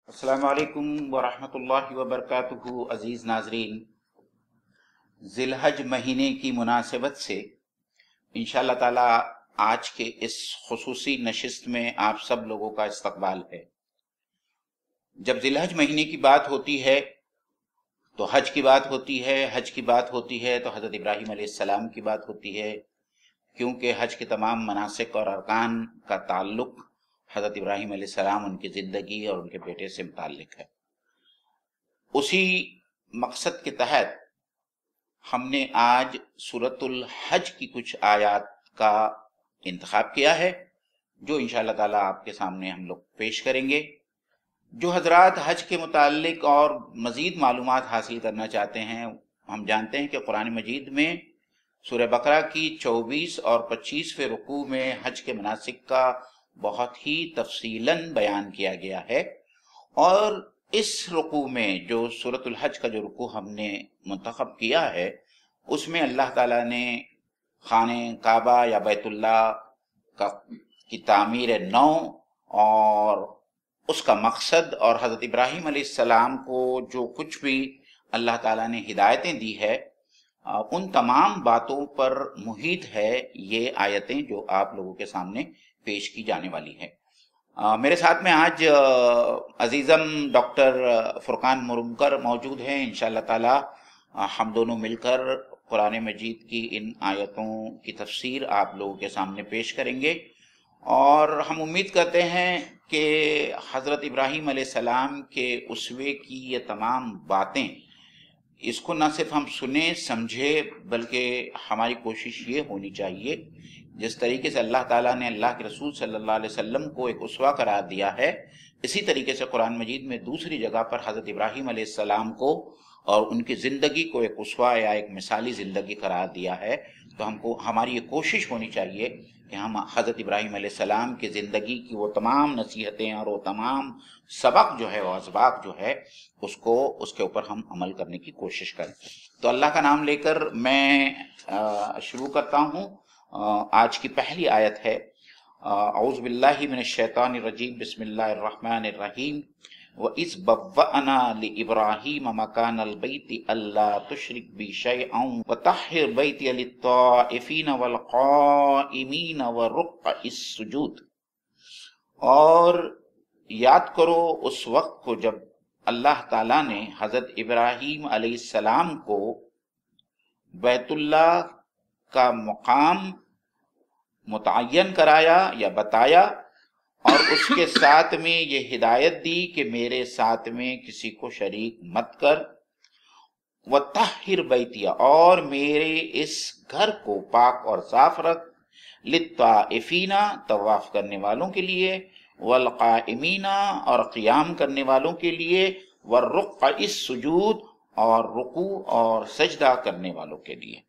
अस्सलामु अलैकुम वरहमतुल्लाहि वबरकातुहू। अज़ीज़ नाज़रीन, ज़िलहज महीने की मुनासिबत से इंशाअल्लाह ताला आज के इस खुसूसी नशिस्त में आप सब लोगों का इस्तकबाल है। जब ज़िलहज महीने की बात होती है तो हज की बात होती है, हज की बात होती है तो हज़रत इब्राहीम अलैहिस्सलाम की बात होती है, क्योंकि हज के तमाम मनासिक और अरकान का ताल्लुक हज़रत इब्राहीम अलैहिस्सलाम, उनकी ज़िंदगी और उनके बेटे से मुताल्लिक है। उसी मकसद के तहत हमने आज सूरतुल हज की कुछ आयात का इंतखाब किया है, जो इंशाअल्लाह ताला आपके सामने हम लोग पेश करेंगे। जो हजरात हज के मुताल्लिक और मज़ीद मालूमात हासिल करना चाहते हैं, हम जानते हैं कि कुरान मजीद में सूरह बकरा की 24 और 25वें रुकू में हज के मनासिक का बहुत ही तफसीलन बयान किया गया है। और इस रुकू में जो सूरतुल हज का जो रुकू हमने मुंतखब किया है, उसमें अल्लाह ताला ने खाने काबा या बैतुल्लाह की तामीर नौ और उसका मकसद और हज़रत इब्राहीम अलैहिस्सलाम को जो कुछ भी अल्लाह ताला ने हिदायतें दी है, उन तमाम बातों पर मुहित है ये आयतें जो आप लोगों के सामने पेश की जाने वाली है। मेरे साथ में आज अजीज़म डॉक्टर फुरकान मुरमकर मौजूद हैं। इंशाअल्लाह ताला हम दोनों मिलकर कुरान मजीद की इन आयतों की तफसीर आप लोगों के सामने पेश करेंगे और हम उम्मीद करते हैं कि हज़रत इब्राहीम अलैहिस्सलाम के उसवे की ये तमाम बातें, इसको न सिर्फ हम सुने समझे, बल्कि हमारी कोशिश ये होनी चाहिए जिस तरीके से अल्लाह ताला ने अल्लाह के रसूल सल्लल्लाहु अलैहि वसल्लम को एक उसवा करार दिया है, इसी तरीके से कुरान मजीद में दूसरी जगह पर हज़रत इब्राहीम अलैहिस्सलाम को और उनकी ज़िंदगी को एक उसवा या एक मिसाली ज़िंदगी करार दिया है। तो हमको हमारी ये कोशिश होनी चाहिए कि हम हज़रत इब्राहीम अलैहिस्सलाम की ज़िंदगी की वो तमाम नसीहतें और वो तमाम सबक जो है, वो असबाक जो है, उसको उसके ऊपर हम अमल करने की कोशिश करें। तो अल्लाह का नाम लेकर मैं शुरू करता हूँ। आज की पहली आयत है, औज़ु बिल्लाहि मिनश शैतानिर रजीम, बिस्मिल्लाहिर रहमानिर रहीम। व इस बव्वअना लि इब्राहीम मकानल बैति अल्ला तुश्रिक बि शैअन व तह्हिर बैति लित्ताइफीन वल क़ाइमीन व रुक्अइस सुजूद। और याद करो उस वक्त को जब अल्लाह ताला ने हज़रत इब्राहीम अलैहिस्सलाम को बैतुल्लाह का मुकाम मुतय्यन कराया या बताया और उसके साथ में ये हिदायत दी कि मेरे साथ में किसी को शरीक मत कर। व तहिर बैतिया, और मेरे इस घर को पाक और साफ रख। लित्ताइफीना, तवाफ करने वालों के लिए। वल काइमीना, और क़ियाम करने वालों के लिए। व रुक्अइस सुजूद, और रुकू और सजदा करने वालों के लिए।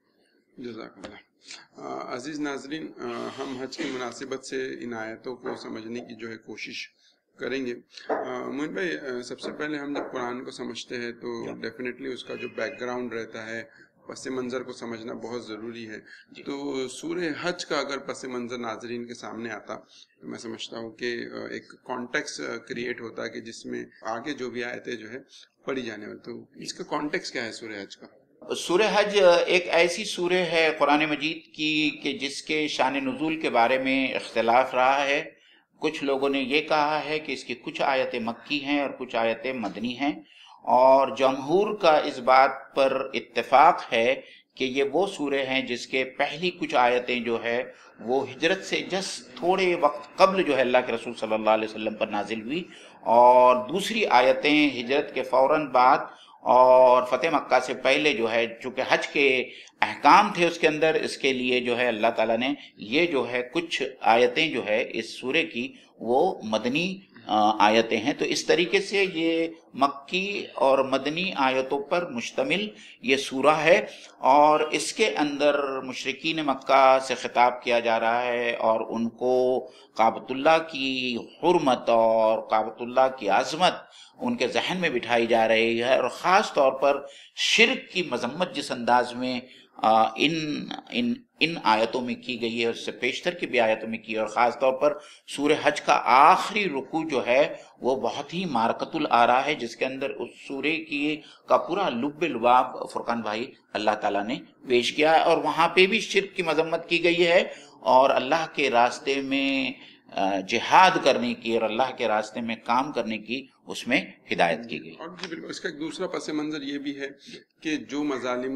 अजीज़ नाज़रीन, हम हज की मुनासिबत से इन आयतों को समझने की जो है कोशिश करेंगे। मोइन भाई, सबसे पहले हम जब कुरान को समझते हैं तो डेफिनेटली उसका जो बैकग्राउंड रहता है, पस मंज़र को समझना बहुत ज़रूरी है। तो सूरह हज का अगर पस मंज़र नाज़रीन के सामने आता तो मैं समझता हूँ कि एक कॉन्टेक्स्ट क्रिएट होता है कि जिसमें आगे जो भी आयतें जो है पढ़ी जाने वाली। तो इसका कॉन्टेक्स्ट क्या है सूरह हज का? सूरह हज एक ऐसी सूरह है कुरान मजीद की कि जिसके शान नुज़ूल के बारे में इख्तिलाफ रहा है। कुछ लोगों ने ये कहा है कि इसकी कुछ आयतें मक्की हैं और कुछ आयतें मदनी हैं, और जमहूर का इस बात पर इत्तेफाक है कि ये वो सूरह हैं जिसके पहली कुछ आयतें जो है वो हिजरत से जस्ट थोड़े वक्त कब्ल जो है अल्लाह के रसूल सल्लल्लाहु अलैहि वसल्लम पर नाजिल हुई, और दूसरी आयतें हिजरत के फ़ौरन बाद और फ़तेह मक्का से पहले जो है, चूँकि हज के अहकाम थे उसके अंदर, इसके लिए जो है अल्लाह ताला ने ये जो है कुछ आयतें जो है इस सूरे की वो मदनी आयतें हैं। तो इस तरीके से ये मक्की और मदनी आयतों पर मुश्तमिल ये सूरा है, और इसके अंदर मुशरिकीन मक्का से ख़िताब किया जा रहा है और उनको काबतुल्लाह की हुर्मत और काबतुल्लाह की आज़मत उनके जहन में बिठाई जा रही है, और ख़ास तौर पर शिर्क की मजम्मत जिस अंदाज में इन आयतों में की गई है, उससे पेशतर की भी आयतों में की है। और ख़ास तौर पर सूरह हज का आखिरी रुकू जो है वो बहुत ही मारकतुल आरा है, जिसके अंदर उस सूरह की का पूरा लुब्बे लुबाब फुरकान भाई अल्लाह ताला ने पेश किया है। और वहाँ पे भी शिर्क की मजम्मत की गई है और अल्लाह के रास्ते में जिहाद करने की और अल्लाह के रास्ते में काम करने की उसमें हिदायत की गई। और जी बिल्कुल, इसका एक दूसरा पस मंज़र ये भी है कि जो मजालिम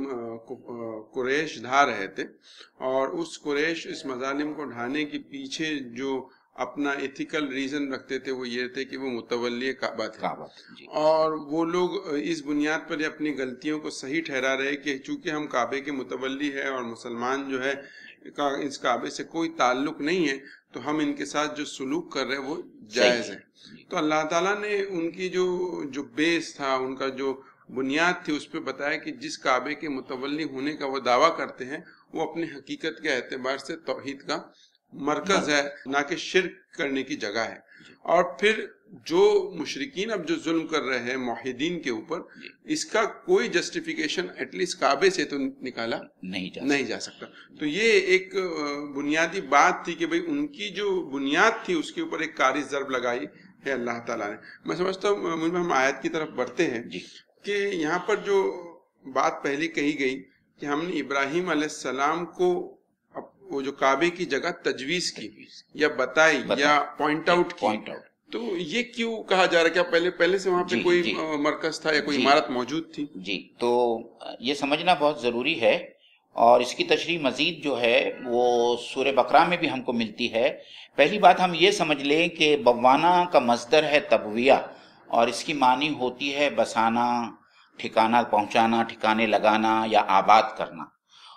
कुरैश ढा रहे थे, और उस कुरैश इस मजालिम को ढाने के पीछे जो अपना एथिकल रीज़न रखते थे वो ये थे कि वो मुतवल्ली काबा थे, और वो लोग इस बुनियाद पर अपनी गलतियों को सही ठहरा रहे कि चूंकि हम काबे के मुतवल्ली है और मुसलमान जो है इस काबे से कोई ताल्लुक नहीं है, तो हम इनके साथ जो सुलूक कर रहे हैं वो जायज़ है। तो अल्लाह ताला ने उनकी जो बेस था, उनका जो बुनियाद थी, उस पर बताया कि जिस काबे के मुतवल्ली होने का वो दावा करते हैं वो अपनी हकीकत के एतबार से तौहीद का मरकज है, ना कि शिर्क करने की जगह है। और फिर जो मुशरिकीन अब जो जुल्म कर रहे हैं मुवहिदीन के ऊपर, इसका कोई जस्टिफिकेशन एटलीस्ट काबे से तो निकाला नहीं जा सकता। तो ये एक बुनियादी बात थी कि भाई उनकी जो बुनियाद थी उसके ऊपर एक कारी ज़र्ब लगाई है अल्लाह ताला ने। मैं समझता हूँ हम आयत की तरफ बढ़ते हैं कि यहाँ पर जो बात पहले कही गई कि हमने इब्राहिम अलैहिस्सलाम को वो जो काबे की जगह तजवीज़ की या बताई या पॉइंट आउट की, तो ये क्यों कहा जा रहा है? क्या पहले से वहाँ पे कोई मरकज था या कोई इमारत मौजूद थी? जी, तो ये समझना बहुत ज़रूरी है और इसकी तशरीह मज़ीद जो है वो सूरह बकरा में भी हमको मिलती है। पहली बात हम ये समझ लें कि बवाना का मस्दर है तबविया और इसकी मानी होती है बसाना, ठिकाना पहुँचाना, ठिकाने लगाना या आबाद करना।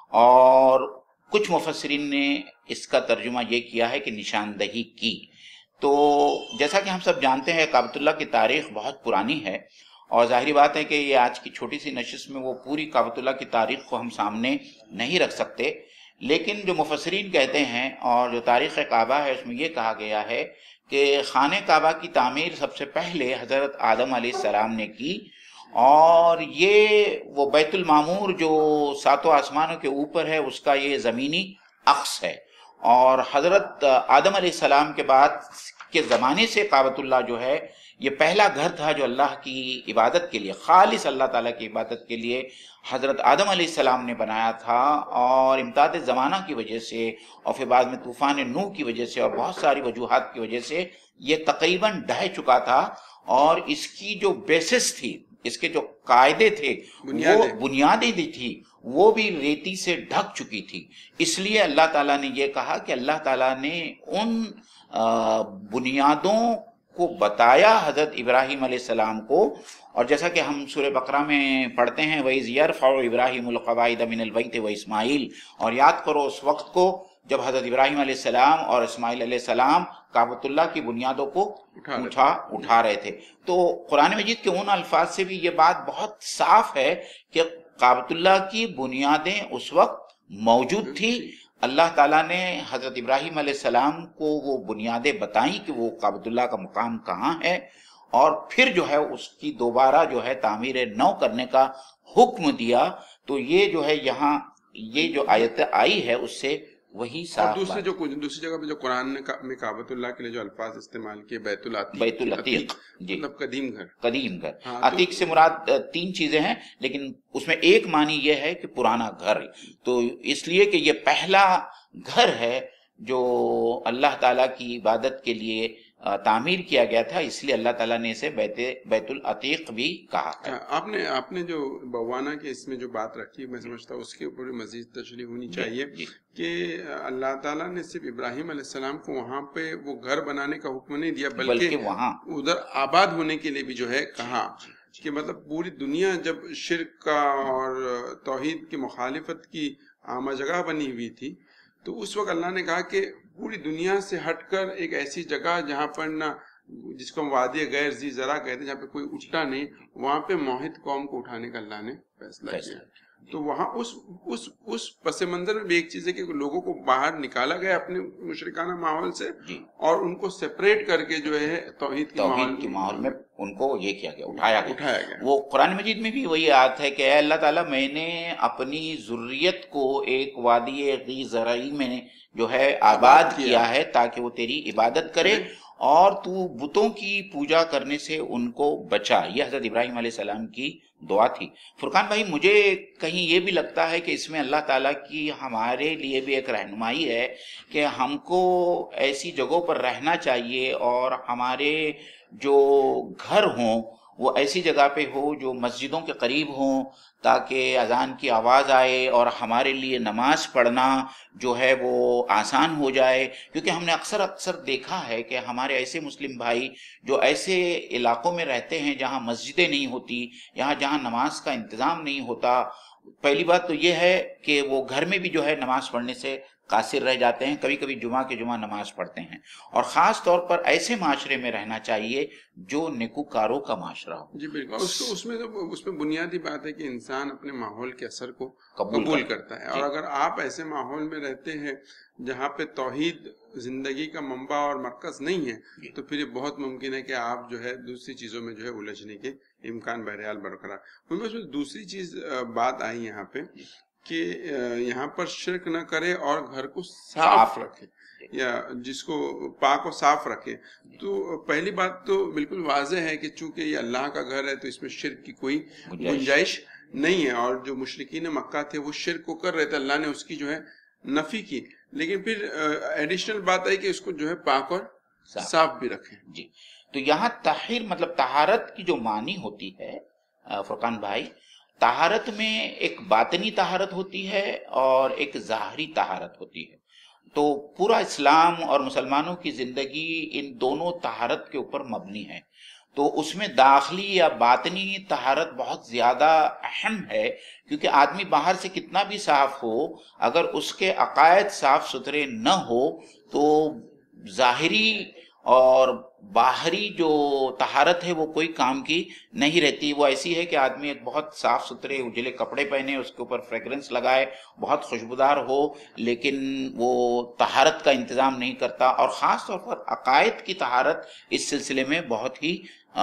और कुछ मुफस्सिरीन ने इसका तर्जुमा ये किया है कि निशानदही की। तो जैसा कि हम सब जानते हैं काबतुल्लाह की तारीख़ बहुत पुरानी है और ज़ाहिर बात है कि ये आज की छोटी सी नशिस्त में वो पूरी काबतुल्लाह की तारीख़ को हम सामने नहीं रख सकते, लेकिन जो मुफस्सिरीन कहते हैं और जो तारीख़ काबा है उसमें ये कहा गया है कि खाने काबा की तामीर सबसे पहले हज़रत आदम अलैहिस्सलाम ने की और ये वो बैतुल मामूर जो सातों आसमानों के ऊपर है उसका ये ज़मीनी अक्स है। और हज़रत आदम अलैहिस्सलाम के बाद के ज़माने से काबतुल्लाह जो है ये पहला घर था जो अल्लाह की इबादत के लिए, खालिस अल्लाह ताला की इबादत के लिए हज़रत आदम अलैहिस्सलाम ने बनाया था। और इम्ताद ज़माना की वजह से और फिर बाद में तूफ़ान नूह की वजह से और बहुत सारी वजूहात की वजह से ये तकरीबन ढह चुका था और इसकी जो बेसिस थी, इसके जो कायदे थे, वो बुनियादें भी थी, वो भी रेती से ढक चुकी थी। इसलिए अल्लाह ताला ने ये कहा कि अल्लाह ताला ने उन बुनियादों को बताया हज़रत इब्राहिम अलैहिस्सलाम को। और जैसा कि हम सूरह बकरा में पढ़ते हैं, वइज़ यरफ़उ इब्राहिमुल क़वाइद मिनल बैति व इस्माईल, और याद करो उस वक्त को जब हज़रत इब्राहिम अलैहिस्सलाम और इस्माईल अलैहिस्सलाम काबतुल्लाह की बुनियादों को उठा रहे थे। तो कुरान मजीद के उन अल्फाज से भी ये बात बहुत साफ है कि काबतुल्लाह की बुनियादें उस वक्त मौजूद थी। अल्लाह ताला ने हज़रत इब्राहिम अलैहिस्सलाम को वो बुनियादें बताई कि वो काबतुल्लाह का मुकाम कहाँ है और फिर जो है उसकी दोबारा जो है तामीर नौ करने का हुक्म दिया। तो ये जो है यहाँ ये जो आयत आई है उससे वही साफ। और दूसरी जगह पे जो कुरान में काबतुल्लाह के लिए जो अल्फाज इस्तेमाल किए, बैतुल अतीक मतलब कदीम घर। हाँ, अतीक से मुराद तीन चीजें हैं, लेकिन उसमें एक मानी ये है कि पुराना घर। तो इसलिए कि ये पहला घर है जो अल्लाह ताला की इबादत के लिए तामीर किया गया था, इसलिए अल्लाह ताला ने इसे बैतुल अतीक भी कहा है। आपने जो बवाना के इसमें जो बात रखी, मैं समझता हूँ उसके ऊपर मजीद तशरीह होनी चाहिए कि अल्लाह ताला ने सिर्फ इब्राहिम अलैहिस्सलाम को वहाँ पे वो घर बनाने का हुक्म नहीं दिया, बल्कि वहाँ उधर आबाद होने के लिए भी जो है कहा कि मतलब पूरी दुनिया जब शिर्क का और तौहीद की मुखालिफत की आमा जगह बनी हुई थी, तो उस वक्त अल्लाह ने कहा कि पूरी दुनिया से हटकर एक ऐसी जगह जहाँ पर ना, जिसको हम वादी गैर जी जरा कहते हैं, जहाँ पे कोई उठता नहीं, वहाँ पे मोहित कौम को उठाने का अल्लाह ने फैसला किया। تو وہاں اس پس منظر میں بھی ایک چیز ہے کہ لوگوں کو باہر نکالا گیا اپنے مشرکانہ ماحول سے اور ان کو سیپریٹ کر کے جو ہے توحید کے ماحول میں ان کو یہ کیا گیا، اٹھایا گیا۔ وہ قرآن مجید میں بھی وہی آیت ہے کہ اے اللہ تعالیٰ میں نے اپنی ذریت کو ایک وادی غی زرعی میں جو ہے آباد کیا ہے تاکہ وہ تیری عبادت کرے اور تو بتوں کی پوجا کرنے سے ان کو بچا۔ یہ حضرت ابراہیم علیہ السلام کی دعا تھی۔ فرقان بھائی، مجھے کہیں یہ بھی لگتا ہے کہ اس میں اللہ تعالیٰ کی ہمارے لیے بھی ایک رہنمائی ہے کہ ہم کو ایسی جگہوں پر رہنا چاہیے اور ہمارے جو گھر ہوں وہ ایسی جگہ پہ ہو جو مسجدوں کے قریب ہوں تاکہ اذان کی آواز آئے اور ہمارے لیے نماز پڑھنا جو ہے وہ آسان ہو جائے، کیونکہ ہم نے اکثر دیکھا ہے کہ ہمارے ایسے مسلم بھائی جو ایسے علاقوں میں رہتے ہیں جہاں مسجدیں نہیں ہوتی، جہاں نماز کا انتظام نہیں ہوتا، پہلی بات تو یہ ہے کہ وہ گھر میں بھی جو ہے نماز پڑھنے سے قاصر رہ جاتے ہیں، کبھی کبھی جمعہ کے جمعہ نماز پڑھتے ہیں، اور خاص طور پر ایسے معاشرے میں رہنا چاہیے جو نیکوکاروں کا معاشرہ ہو۔ جی بالکل، اس میں بنیادی بات ہے کہ انسان اپنے ماحول کے اثر کو قبول کرتا ہے، اور اگر آپ ایسے ماحول میں رہتے ہیں جہاں پہ توحید زندگی کا منبع اور مرکز نہیں ہے تو پھر یہ بہت ممکن ہے کہ آپ جو ہے دوسری چیزوں میں جو ہے الجھنے کے امکان بہرحال برقرار۔ اس میں دوسری چیز بات آئی یہاں پہ کہ یہاں پر شرک نہ کرے اور گھر کو صاف رکھے یا جس کو پاک و صاف رکھے۔ تو پہلی بات تو بالکل واضح ہے کہ چونکہ یہ اللہ کا گھر ہے تو اس میں شرک کی کوئی گنجائش نہیں ہے، اور جو مشرکین مکہ تھے وہ شرک کو کر رہے تھے، اللہ نے اس کی جو ہے نفی کی، لیکن پھر ایڈیشنل بات ہے کہ اس کو جو ہے پاک اور صاف بھی رکھیں۔ جی، تو یہاں طاہر مطلب طہارت کی جو معنی ہوتی ہے فرقان بھائی، طہارت میں ایک باطنی طہارت ہوتی ہے اور ایک ظاہری طہارت ہوتی ہے، تو پورا اسلام اور مسلمانوں کی زندگی ان دونوں طہارت کے اوپر مبنی ہے، تو اس میں داخلی یا باطنی طہارت بہت زیادہ اہم ہے، کیونکہ آدمی باہر سے کتنا بھی صاف ہو اگر اس کے عقائد صاف ستھرے نہ ہو تو ظاہری اور باہری جو طہارت ہے وہ کوئی کام کی نہیں رہتی۔ وہ ایسی ہے کہ آدمی ایک بہت صاف ستھرے اجلے کپڑے پہنے، اس کے اوپر فریگرنس لگائے، بہت خوشبودار ہو، لیکن وہ طہارت کا انتظام نہیں کرتا، اور خاص طور پر عقائد کی طہارت اس سلسلے میں بہت ہی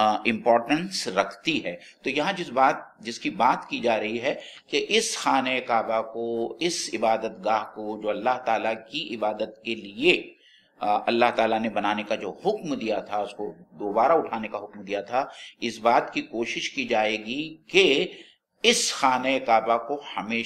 امپورٹنس رکھتی ہے۔ تو یہاں جس کی بات کی جا رہی ہے کہ اس خانہ کعبہ کو، اس عبادت گاہ کو جو اللہ تعالیٰ کی عبادت کے لیے اللہ تعالیٰ نے بنانے کا جو حکم دیا تھا، اس کو دوبارہ اٹھانے کا حکم دیا تھا، اس بات کی کوشش کی جائے گی کہ اس خانہ کعبہ کو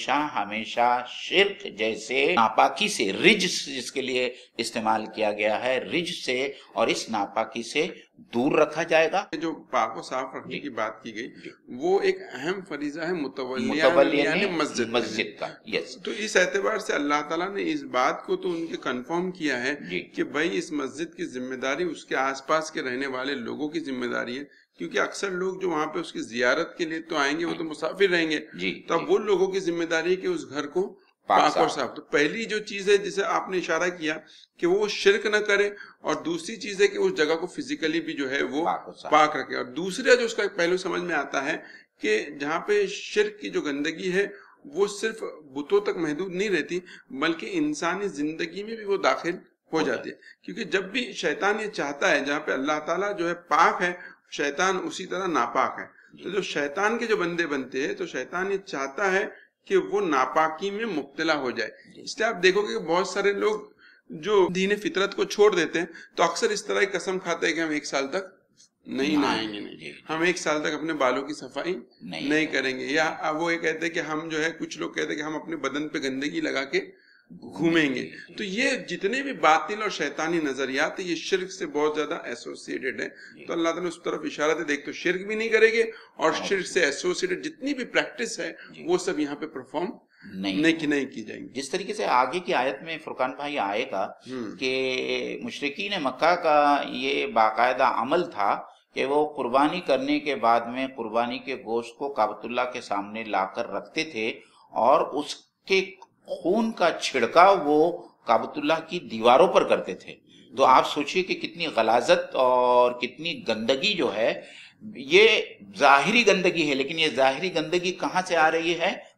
ہمیشہ شرک جیسے ناپاکی سے، رجس جس کے لیے استعمال کیا گیا ہے، رجس سے اور اس ناپاکی سے دور رکھا جائے گا۔ جو پاک و صاف رکھنے کی بات کی گئی وہ ایک اہم فریضہ ہے متولیان مسجد کا۔ تو اس اعتبار سے اللہ تعالیٰ نے اس بات کو تو ان کے کنفرم کیا ہے کہ بھائی اس مسجد کی ذمہ داری اس کے آس پاس کے رہنے والے لوگوں کی ذمہ داری ہے، کیونکہ اکثر لوگ جو وہاں پہ اس کی زیارت کے لیے تو آئیں گے، وہ تو مسافر رہیں گے، تب وہ لوگوں کی ذمہ داری ہے کہ اس گھر کو پاک اور صاف۔ تو پہلی جو چیز ہے جسے آپ نے اشارہ کیا کہ وہ شرک نہ کرے، اور دوسری چیز ہے کہ اس جگہ کو فزیکلی بھی جو ہے وہ پاک رکھے، اور دوسرا جو اس کا ایک پہلو سمجھ میں آتا ہے کہ جہاں پہ شرک کی جو گندگی ہے وہ صرف بتوں تک محدود نہیں رہتی بلکہ انسانی زندگی میں بھی وہ داخل ہو جاتی ہے، کیونکہ جب بھی شیطان یہ چاہتا ہے، جہاں پہ اللہ تعالیٰ جو ہے پاک ہے شیطان اسی طرح ناپاک ہے، تو جو شیطان کے جو بندے بنتے ہیں تو شیطان یہ چاہتا ہے کہ وہ ناپاکی میں مبتلا ہو جائے۔ اس لیے آپ دیکھو کہ بہت سارے لوگ جو دین فطرت کو چھوڑ دیتے ہیں تو اکثر اس طرح کی قسم کھاتے ہیں کہ ہم 1 سال تک نہیں نہائیں گے، ہم 1 سال تک اپنے بالوں کی صفائی نہیں کریں گے، یا وہ یہ کہتے ہیں کہ ہم جو ہے، کچھ لوگ کہتے ہیں کہ ہم اپنے بدن پہ گندگی لگا کے گھومیں گے۔ تو یہ جتنے بھی باطل اور شیطانی نظریات ہیں یہ شرک سے بہت زیادہ ایسوسیٹڈ ہیں، تو اللہ تعالیٰ نے اس طرف اشارہ دے، دیکھ تو شرک بھی نہیں کرے گے، اور شرک سے ایسوسیٹڈ جتنی بھی پریکٹس ہے وہ سب یہاں پہ پرفارم نہیں کی جائیں گی۔ جس طریقے سے آگے کی آیت میں فرقان بھائی آئے گا کہ مشرکین مکہ کا یہ باقاعدہ عمل تھا کہ وہ قربانی کرنے کے بعد میں قربانی کے گوشت کو کعبۃ اللہ کے سامنے لا کر رکھتے تھے، اور اس کے خون کا چھڑکاؤ وہ کعبۃ اللہ کی دیواروں پر کرتے تھے۔ تو آپ سوچئے کہ کتنی غلاظت اور کتنی گندگی جو ہے، یہ ظاہری گندگی ہے، لیکن یہ ظاہری گندگی کہاں سے آ رہی ہے؟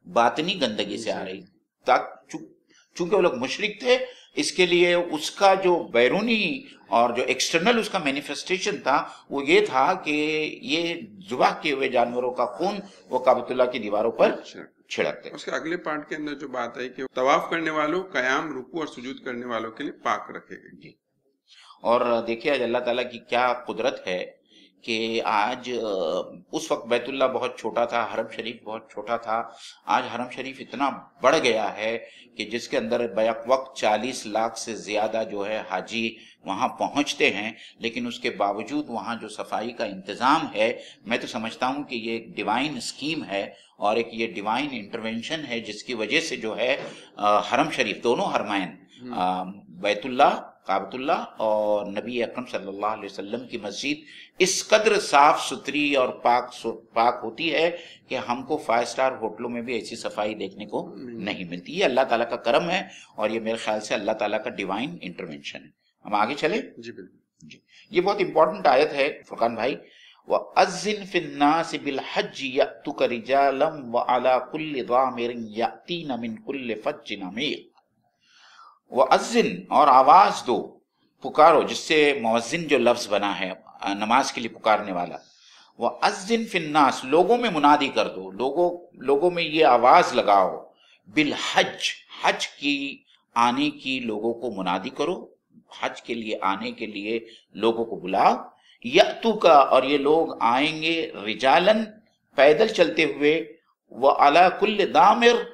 باطنی گندگی سے آ رہی تھی، چونکہ وہ لوگ مشرک تھے، اس کے لیے اس کا جو بیرونی اور جو ایکسٹرنل اس کا مینیفیسٹیشن تھا وہ یہ تھا کہ یہ ذبح کیے ہوئے جانوروں کا خون وہ کعبۃ اللہ کی دیواروں پر چھڑکتے۔ اس کے اگلے پارٹ کے اندر جو بات ہے کہ طواف کرنے والوں، قیام، رکوع اور سجود کرنے والوں کے لیے پاک رکھے گئے۔ جی، اور دیکھیے آج اللہ تعالیٰ کی کیا قدرت ہے کہ آج اس وقت بیت اللہ بہت چھوٹا تھا، حرم شریف بہت چھوٹا تھا، آج حرم شریف اتنا بڑھ گیا ہے کہ جس کے اندر بیک وقت 40 لاکھ سے زیادہ جو ہے حاجی وہاں پہنچتے ہیں، لیکن اس کے باوجود وہاں جو صفائی کا انتظام ہے، میں تو سمجھتا ہوں کہ یہ ایک ڈیوائن اسکیم ہے اور ایک یہ ڈیوائن انٹرونشن ہے، جس کی وجہ سے جو ہے حرم شریف، دونوں حرمین، بیت اللہ، کعبۃ اللہ اور نبی اکرم صلی اللہ علیہ وسلم کی مسجد اس قدر صاف ستھری اور پاک ہوتی ہے کہ ہم کو 5 اسٹار ہوٹلوں میں بھی ایسی صفائی دیکھنے کو نہیں ملتی۔ یہ اللہ تعالیٰ کا کرم ہے اور یہ میرے خیال سے اللہ تعالیٰ کا ڈیوائن انٹرونشن ہے۔ ہم آگے چلیں؟ جی بالکل جی، یہ بہت امپورٹنٹ آیت ہے فرقان بھائی۔ وَأَذِّن فِي النَّاسِ بِالْحَجِّ يَأْتُوكَ رِجَالًا وَعَلَىٰ كُلِّ ضَامِرٍ يَأْتِينَ مِنْ كُلِّ فَجٍّ عَمِيقٍ۔ وَأَذِّن، اور آواز دو، پکارو، جس سے مؤذن جو لفظ بنا ہے نماز کے لیے پکارنے والا۔ وَأَذِّن فِي النَّاسِ، لوگوں میں منادی کر دو، لوگوں میں یہ آواز لگاؤ، بالحج، حج کی آنے کی لوگوں کو منادی کرو، حج کے لیے آنے کے لیے لوگوں کو بلاؤ۔ یأتو کا، اور یہ لوگ آئیں گے، رجالن، پیدل چلتے ہوئے، وعلی کل دامر،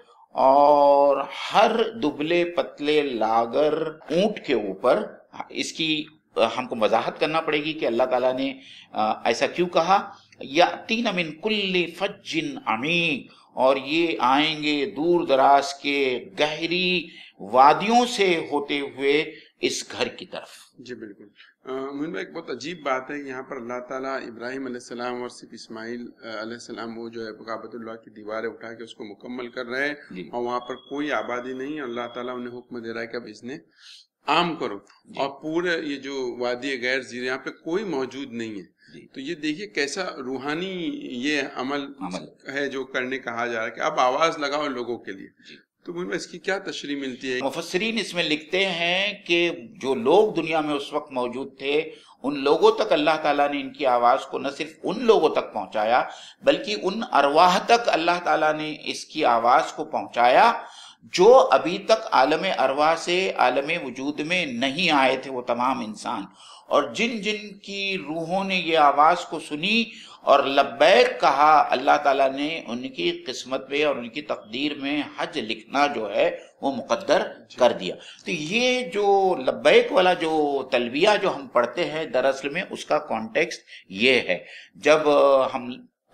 اور ہر دبلے پتلے لاگر اونٹ کے اوپر۔ اس کی ہم کو وضاحت کرنا پڑے گی کہ اللہ تعالیٰ نے ایسا کیوں کہا۔ یأتین من کل فج عمیق، اور یہ آئیں گے دور دراز کے گہری وادیوں سے ہوتے ہوئے اس گھر کی طرف۔ جی بالکل۔ مومن بھائی، ایک بہت عجیب بات ہے، یہاں پر اللہ تعالیٰ ابراہیم علیہ السلام اور صرف اسماعیل علیہ السلام وہ جو ہے کعبۃ اللہ کی دیواریں اٹھا کے اس کو مکمل کر رہے ہیں، اور وہاں پر کوئی آبادی نہیں، اللہ تعالیٰ انہیں حکم دے رہا ہے کہ اب اس نے عام کرو، اور پورے یہ جو وادی غیر زیر یہاں پہ کوئی موجود نہیں ہے۔ تو یہ دیکھیے کیسا روحانی یہ عمل ہے جو کرنے کہا جا رہا ہے کہ اب آواز لگاؤ لوگوں کے لیے۔ تو اس کی کیا تشریح ملتی ہے؟ مفسرین اس میں لکھتے ہیں کہ جو لوگ دنیا میں اس وقت موجود تھے، ان لوگوں تک اللہ تعالیٰ نے ان کی آواز کو نہ صرف ان لوگوں تک پہنچایا، بلکہ ان ارواح تک اللہ تعالیٰ نے اس کی آواز کو پہنچایا جو ابھی تک عالم ارواح سے عالم وجود میں نہیں آئے تھے، وہ تمام انسان، اور جن جن کی روحوں نے یہ آواز کو سنی اور لبیک کہا، اللہ تعالیٰ نے ان کی قسمت میں اور ان کی تقدیر میں حج لکھنا جو ہے وہ مقدر کر دیا۔ تو یہ جو لبیک والا جو تلبیہ جو ہم پڑھتے ہیں، دراصل میں اس کا کانٹیکسٹ یہ ہے، جب ہم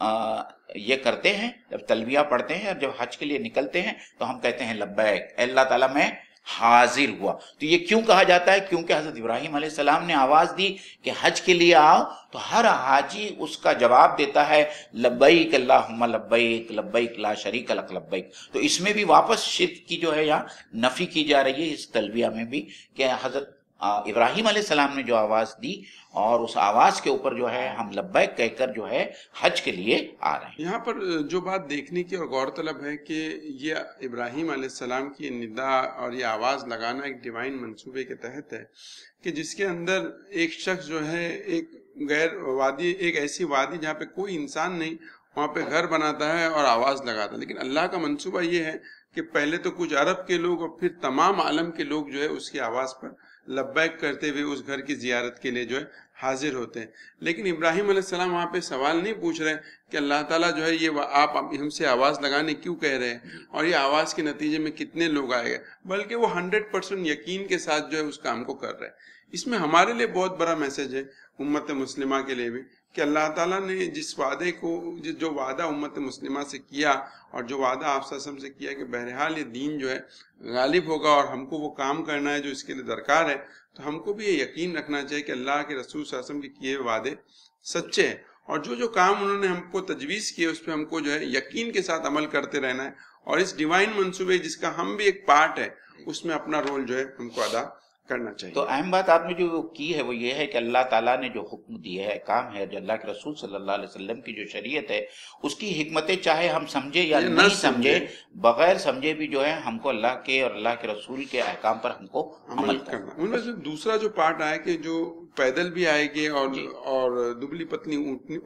یہ کرتے ہیں، جب تلبیہ پڑھتے ہیں اور جب حج کے لیے نکلتے ہیں تو ہم کہتے ہیں لبیک، اے اللہ تعالیٰ میں حاضر ہوا۔ تو یہ کیوں کہا جاتا ہے؟ کیونکہ حضرت ابراہیم علیہ السلام نے آواز دی کہ حج کے لیے آؤ، تو ہر حاجی اس کا جواب دیتا ہے لبیک اللہم لبیک، لبیک لا شریک لک لبیک۔ تو اس میں بھی واپس شرک کی جو ہے یا نفی کی جا رہی ہے اس تلبیہ میں بھی، کہ حضرت ابراہیم علیہ السلام نے جو آواز دی اور اس آواز کے اوپر جو ہے ہم لبیک کہہ کر جو ہے حج کے لیے آ رہے ہیں۔ یہاں پر جو بات دیکھنے کی اور غور طلب ہے کہ یہ ابراہیم علیہ السلام کی ندا اور یہ آواز لگانا ایک ڈیوائن منصوبے کے تحت ہے، کہ جس کے اندر ایک شخص جو ہے ایک غیر وادی، ایک ایسی وادی جہاں پہ کوئی انسان نہیں، وہاں پہ گھر بناتا ہے اور آواز لگاتا ہے۔ لیکن اللہ کا منصوبہ یہ ہے کہ پہلے تو کچھ عرب کے لوگ اور پھر تمام عالم کے لوگ جو ہے اس کی آواز پر لبیک کرتے ہوئے اس گھر کی زیارت کے لیے جو ہے حاضر ہوتے ہیں۔ لیکن ابراہیم علیہ السلام وہاں پہ سوال نہیں پوچھ رہے کہ اللہ تعالیٰ جو ہے یہ آپ ہم سے آواز لگانے کیوں کہہ رہے ہیں اور یہ آواز کے نتیجے میں کتنے لوگ آئے گئے، بلکہ وہ 100% یقین کے ساتھ جو ہے اس کام کو کر رہے ہیں۔ اس میں ہمارے لیے بہت بڑا میسج ہے امت مسلمہ کے لیے بھی، کہ اللہ تعالیٰ نے جس وعدے کو، جو وعدہ امت مسلمہ سے کیا اور جو وعدہ آپ صلی اللہ علیہ وسلم سے کیا کہ بہرحال یہ دین جو ہے غالب ہوگا اور ہم کو وہ کام کرنا ہے جو اس کے لیے درکار ہے، تو ہم کو بھی یہ یقین رکھنا چاہیے کہ اللہ کے رسول صلی اللہ علیہ وسلم کے کیے ہوئے وعدے سچے ہیں، اور جو کام انہوں نے ہم کو تجویز کیے اس پہ ہم کو جو ہے یقین کے ساتھ عمل کرتے رہنا ہے، اور اس ڈیوائن منصوبے جس کا ہم بھی ایک پارٹ ہے اس میں اپنا رول جو ہے ہم کو ادا کرنا چاہیے. تو اہم بات آپ نے جو کی ہے وہ یہ ہے کہ اللہ تعالیٰ نے جو حکم دیا ہے، کام ہے، جو اللہ کے رسول صلی اللہ علیہ وسلم کی جو شریعت ہے اس کی حکمتیں چاہے ہم سمجھے یا یہ نہ نہیں سمجھے، سمجھے، بغیر سمجھے بھی جو ہے ہم کو اللہ کے اور اللہ کے رسول کے احکام پر ہم کو عمل کرنا. ان میں سے دوسرا جو پارٹ آئے کہ جو پیدل بھی آئے گے اور دبلی پتلی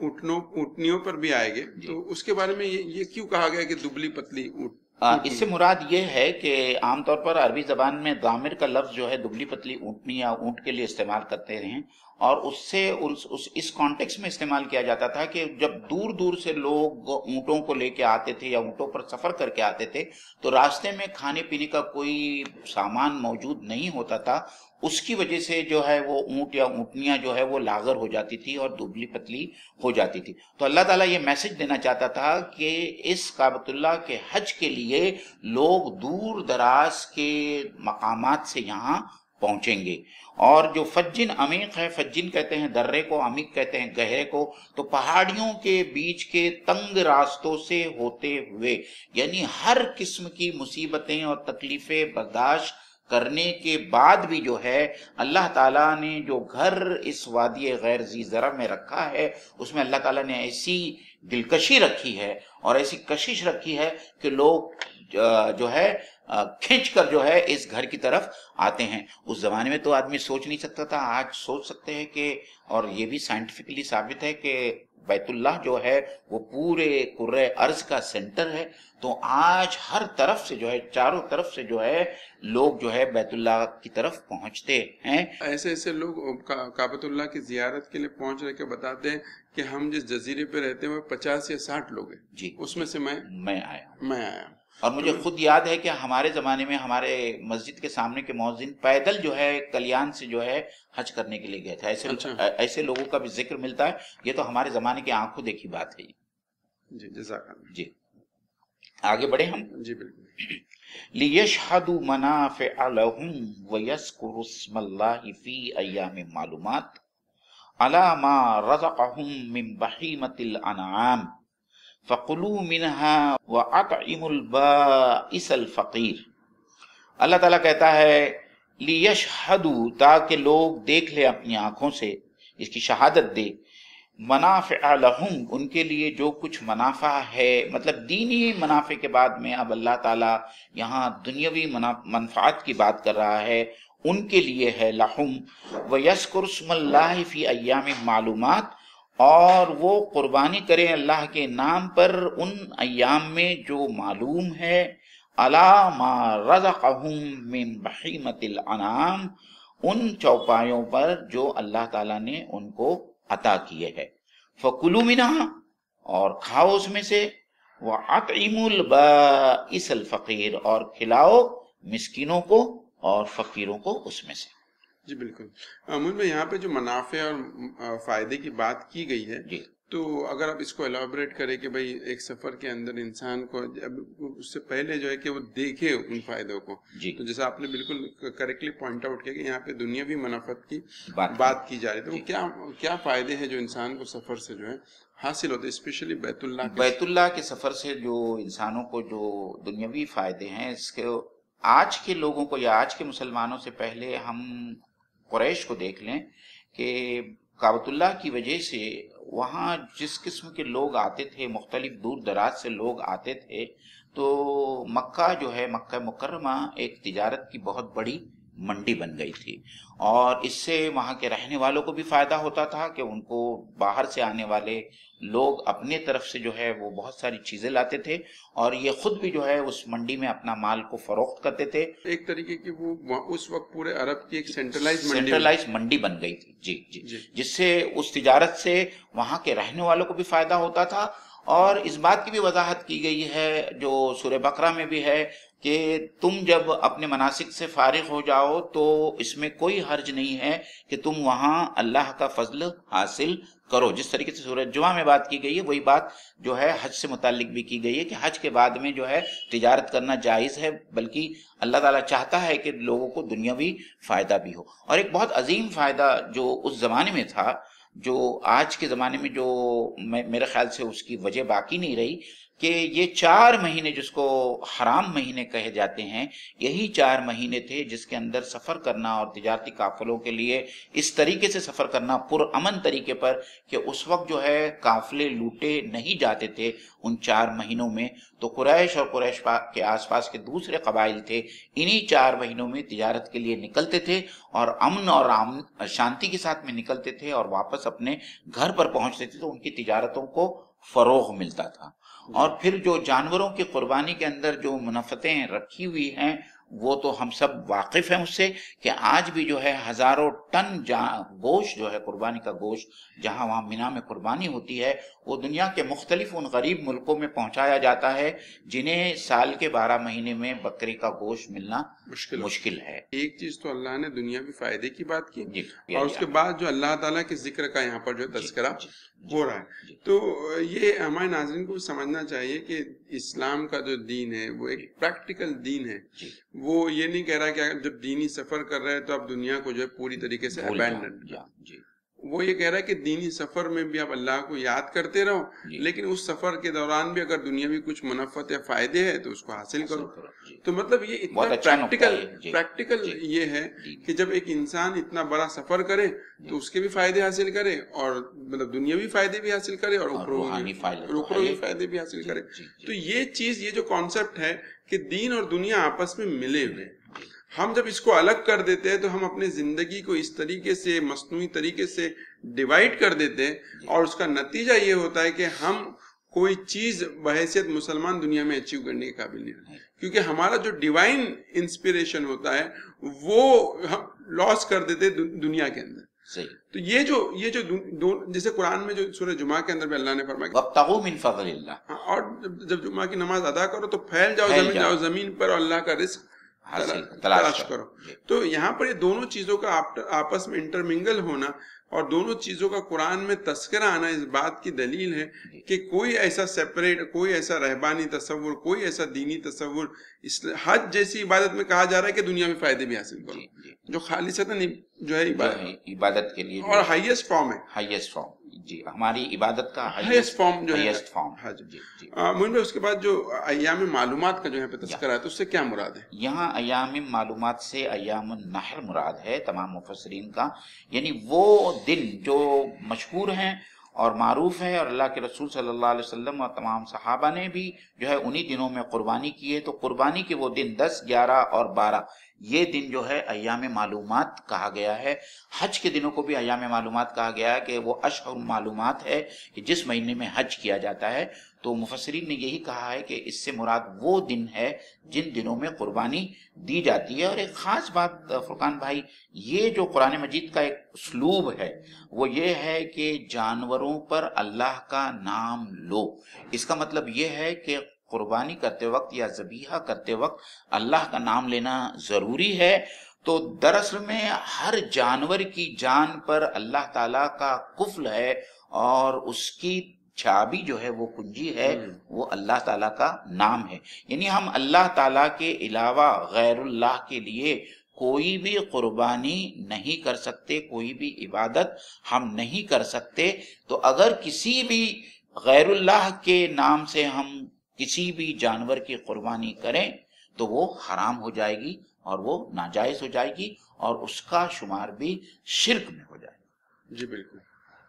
اونٹنیوں پر بھی آئے گے، تو اس کے بارے میں یہ کیوں کہا گیا کہ دبلی پتلی اس سے مراد یہ ہے کہ عام طور پر عربی زبان میں ضامر کا لفظ جو ہے دبلی پتلی اونٹنی یا اونٹ کے لیے استعمال کرتے ہیں، اور اس سے اس کانٹیکس میں استعمال کیا جاتا تھا کہ جب دور دور سے لوگ اونٹوں کو لے کے آتے تھے یا اونٹوں پر سفر کر کے آتے تھے تو راستے میں کھانے پینے کا کوئی سامان موجود نہیں ہوتا تھا، اس کی وجہ سے جو ہے وہ اونٹ یا اونٹنیاں جو ہے وہ لاغر ہو جاتی تھی اور دبلی پتلی ہو جاتی تھی. تو اللہ تعالیٰ یہ میسج دینا چاہتا تھا کہ اس کعبۃ اللہ کے حج کے لیے لوگ دور دراز کے مقامات سے یہاں پہنچیں گے، اور جو فجن عمیق ہے، فجن کہتے ہیں درے کو، عمیق کہتے ہیں گہرے کو، تو پہاڑیوں کے بیچ کے تنگ راستوں سے ہوتے ہوئے، یعنی ہر قسم کی مصیبتیں اور تکلیفیں برداشت کرنے کے بعد بھی جو ہے اللہ تعالیٰ نے جو گھر اس وادی غیر ذی زرع میں رکھا ہے اس میں اللہ تعالیٰ نے ایسی دلکشی رکھی ہے اور ایسی کشش رکھی ہے کہ لوگ جو ہے کھینچ کر جو ہے اس گھر کی طرف آتے ہیں. اس زمانے میں تو آدمی سوچ نہیں سکتا تھا، آج سوچ سکتے ہیں کہ، اور یہ بھی سائنٹیفکلی ثابت ہے کہ بیت اللہ جو ہے وہ پورے کرۂ ارض کا سینٹر ہے. تو آج ہر طرف سے جو ہے، چاروں طرف سے جو ہے لوگ جو ہے بیت اللہ کی طرف پہنچتے ہیں. ایسے لوگ کعبۃ اللہ کی زیارت کے لیے پہنچ رہے کے بتاتے ہیں کہ ہم جس جزیرے پہ رہتے ہیں وہ 50 یا 60 لوگ ہیں. جی، اس میں سے میں آیا. اور مجھے خود یاد ہے کہ ہمارے زمانے میں ہمارے مسجد کے سامنے کے مؤذن پیدل جو ہے کلیان سے جو ہے حج کرنے کے لیے گئے تھے. ایسے لوگوں کا بھی ذکر ملتا ہے. یہ تو ہمارے زمانے کی آنکھوں دیکھی بات ہے. جی، جزاک اللہ. جی، آگے بڑھے ہم. جی بالکل. لِيَشْهَدُوا مَنَافِعَ لَهُمْ وَيَذْكُرُوا اسْمَ اللَّهِ فِي أَيَّامٍ مَّعْلُومَاتٍ عَلَىٰ مَا رَزَقَهُم مِّن بَهِيمَةِ الْأَنْعَامِ فَكُلُوا مِنْهَا وَأَطْعِمُوا الْبَائِسَ الْفَقِيرَ. اللہ تعالیٰ کہتا ہے لِيَشْهَدُوا، تاکہ لوگ دیکھ لیں اپنی آنکھوں سے، اس کی شہادت دے، منافع لہم، ان کے لیے جو کچھ منافع ہے، مطلب دینی منافع کے بعد میں اب اللہ تعالیٰ یہاں دنیاوی منفعت کی بات کر رہا ہے، ان کے لیے ہے لہم. وَيَذْكُرُ اسْمَ اللَّهِ فِي أَيَّامٍ مَّعْلُومَاتٍ، اور وہ قربانی کریں اللہ کے نام پر ان ایام میں جو معلوم ہے، عَلَىٰ مَا رَزَقَهُم مِّن بَهِيمَةِ الْأَنْعَامِ، ان چوپایوں پر جو اللہ تعالیٰ نے ان کو عطا کیے ہے. فَكُلُوا مِنْهَا، اور کھاؤ اس میں سے، وَأَطْعِمُوا الْبَائِسَ الْفَقِيرَ، اور کھلاؤ مسکینوں کو اور فقیروں کو اس میں سے. جی بالکل. امول میں یہاں پہ جو منافع اور فائدے کی بات کی گئی ہے، جی، تو اگر آپ اس کو ایلابریٹ کریں کہ بھئی ایک سفر کے اندر انسان کو اس سے پہلے جو ہے کہ وہ دیکھے ان فائدوں کو، جی، تو جیسا آپ نے بالکل کریکٹلی پوائنٹ آؤٹ کیا کہ یہاں پہ دنیاوی منافعت کی بات کی جا رہی ہے، تو وہ کیا فائدے ہیں جو انسان کو سفر سے جو ہے حاصل ہوتے، اسپیشلی بیت اللہ کے سفر سے جو انسانوں کو جو دنیاوی فائدے ہیں، اس کے آج کے لوگوں کو یا آج کے مسلمانوں سے پہلے ہم قریش کو دیکھ لیں کہ کعبۃ اللہ کی وجہ سے وہاں جس قسم کے لوگ آتے تھے، مختلف دور دراز سے لوگ آتے تھے، تو مکہ جو ہے، مکہ مکرمہ ایک تجارت کی بہت بڑی منڈی بن گئی تھی، اور اس سے وہاں کے رہنے والوں کو بھی فائدہ ہوتا تھا کہ ان کو باہر سے آنے والے لوگ اپنے طرف سے جو ہے وہ بہت ساری چیزیں لاتے تھے، اور یہ خود بھی جو ہے اس منڈی میں اپنا مال کو فروخت کرتے تھے. ایک طریقے کی وہ اس وقت پورے عرب کی ایک سینٹرلائز منڈی بن گئی تھی. جی جی، جس سے اس تجارت سے وہاں کے رہنے والوں کو بھی فائدہ ہوتا تھا. اور اس بات کی بھی وضاحت کی گئی ہے جو سورہ بقرہ میں بھی ہے کہ تم جب اپنے مناسک سے فارغ ہو جاؤ تو اس میں کوئی حرج نہیں ہے کہ تم وہاں اللہ کا فضل حاصل کرو. جس طریقے سے سورہ جمعہ میں بات کی گئی ہے وہی بات جو ہے حج سے متعلق بھی کی گئی ہے کہ حج کے بعد میں جو ہے تجارت کرنا جائز ہے، بلکہ اللہ تعالیٰ چاہتا ہے کہ لوگوں کو دنیاوی فائدہ بھی ہو. اور ایک بہت عظیم فائدہ جو اس زمانے میں تھا، جو آج کے زمانے میں جو میرے خیال سے اس کی وجہ باقی نہیں رہی، کہ یہ 4 مہینے جس کو حرام مہینے کہے جاتے ہیں، یہی 4 مہینے تھے جس کے اندر سفر کرنا اور تجارتی قافلوں کے لیے اس طریقے سے سفر کرنا پرامن طریقے پر کہ اس وقت جو ہے قافلے لوٹے نہیں جاتے تھے ان 4 مہینوں میں. تو قریش اور قریش کے آس پاس کے دوسرے قبائل تھے، انہی 4 مہینوں میں تجارت کے لیے نکلتے تھے اور امن اور شانتی کے ساتھ میں نکلتے تھے اور واپس اپنے گھر پر پہنچتے تھے، تو ان کی تجارتوں کو فروغ ملتا تھا. اور پھر جو جانوروں کی قربانی کے اندر جو منفتیں رکھی ہوئی ہیں وہ تو ہم سب واقف ہیں اس سے، کہ آج بھی جو ہے ہزاروں ٹن گوشت جو ہے قربانی کا گوشت جہاں وہاں مینا میں قربانی ہوتی ہے وہ دنیا کے مختلف ان غریب ملکوں میں پہنچایا جاتا ہے جنہیں سال کے 12 مہینے میں بکری کا گوشت ملنا مشکل ہے. ایک چیز تو اللہ نے دنیاوی فائدے کی بات کی اور اس کے بعد جو اللہ تعالیٰ کے ذکر کا یہاں پر جو تذکرہ ہو رہا ہے، تو یہ ہمارے ناظرین کو سمجھنا چاہیے کہ اسلام کا جو دین ہے وہ ایک پریکٹیکل دین ہے. وہ یہ نہیں کہہ رہا کہ جب دینی سفر کر رہے ہیں تو اب دنیا کو جو ہے پوری طریقے سے ابینڈن. وہ یہ کہہ رہا ہے کہ دینی سفر میں بھی آپ اللہ کو یاد کرتے رہو، لیکن اس سفر کے دوران بھی اگر دنیاوی کچھ منفعت یا فائدے ہیں تو اس کو حاصل کرو. تو مطلب یہ اتنا پریکٹیکل یہ ہے کہ جب ایک انسان اتنا بڑا سفر کرے تو اس کے بھی فائدے حاصل کرے اور مطلب دنیاوی فائدے بھی حاصل کرے اور اخروی فائدے بھی حاصل کرے. تو یہ چیز، یہ جو کانسیپٹ ہے کہ دین اور دنیا آپس میں ملے ہوئے، ہم جب اس کو الگ کر دیتے ہیں تو ہم اپنے زندگی کو اس طریقے سے مصنوعی طریقے سے ڈیوائیڈ کر دیتے ہیں اور اس کا نتیجہ یہ ہوتا ہے کہ ہم کوئی چیز بحیثیت مسلمان دنیا میں اچیو کرنے کے قابل نہیں ہوتے، کیونکہ ہمارا جو ڈیوائن انسپریشن ہوتا ہے وہ ہم لاس کر دیتے دنیا کے اندر. تو یہ جو جیسے قرآن میں جو سورہ جمعہ کے اندر بھی اللہ نے فرمایا وَابْتَغُوا مِن فَضْلِ اللَّهِ، اور جب جمعہ کی نماز ادا کرو تو پھیل جاؤ زمین پر اور اللہ کا رزق تلاش کرو. تو یہاں پر یہ دونوں چیزوں کا آپس میں انٹرمنگل ہونا اور دونوں چیزوں کا قرآن میں تذکرہ آنا اس بات کی دلیل ہے کہ کوئی ایسا سیپریٹ، کوئی ایسا رہبانی تصور، کوئی ایسا دینی تصور حج جیسی عبادت میں کہا جا رہا ہے کہ دنیا میں فائدے بھی حاصل کرو، جو خالصتاً جو ہے عبادت کے لیے اور ہائیسٹ فارم ہے. ہائیسٹ فارم جی ہماری عبادت کا ہائیسٹ فارم جو ہے ہائیسٹ فارم. موہن بھائی، اس کے بعد جو ایام معلومات کا جو ہے تذکرہ ہے تو اس سے کیا مراد ہے؟ یہاں ایام معلومات سے ایام النحر مراد ہے تمام مفسرین کا، یعنی وہ دن جو مشہور ہیں اور معروف ہے اور اللہ کے رسول صلی اللہ علیہ وسلم اور تمام صحابہ نے بھی جو ہے انہی دنوں میں قربانی کی ہے. تو قربانی کے وہ دن 10، 11 اور 12 یہ دن جو ہے ایام معلومات کہا گیا ہے. حج کے دنوں کو بھی ایام معلومات کہا گیا ہے کہ وہ اشہر معلومات ہے کہ جس مہینے میں حج کیا جاتا ہے. تو مفسرین نے یہی کہا ہے کہ اس سے مراد وہ دن ہے جن دنوں میں قربانی دی جاتی ہے. اور ایک خاص بات فرقان بھائی، یہ جو قرآن مجید کا ایک اسلوب ہے وہ یہ ہے کہ جانوروں پر اللہ کا نام لو. اس کا مطلب یہ ہے کہ قربانی کرتے وقت یا ذبیحہ کرتے وقت اللہ کا نام لینا ضروری ہے. تو دراصل میں ہر جانور کی جان پر اللہ تعالیٰ کا قفل ہے اور اس کی چابی جو ہے وہ کنجی ہے، وہ اللہ تعالیٰ کا نام ہے. یعنی ہم اللہ تعالیٰ کے علاوہ غیر اللہ کے لیے کوئی بھی قربانی نہیں کر سکتے، کوئی بھی عبادت ہم نہیں کر سکتے. تو اگر کسی بھی غیر اللہ کے نام سے ہم کسی بھی جانور کی قربانی کریں تو وہ حرام ہو جائے گی اور وہ ناجائز ہو جائے گی اور اس کا شمار بھی شرک میں ہو جائے گا. جی بالکل.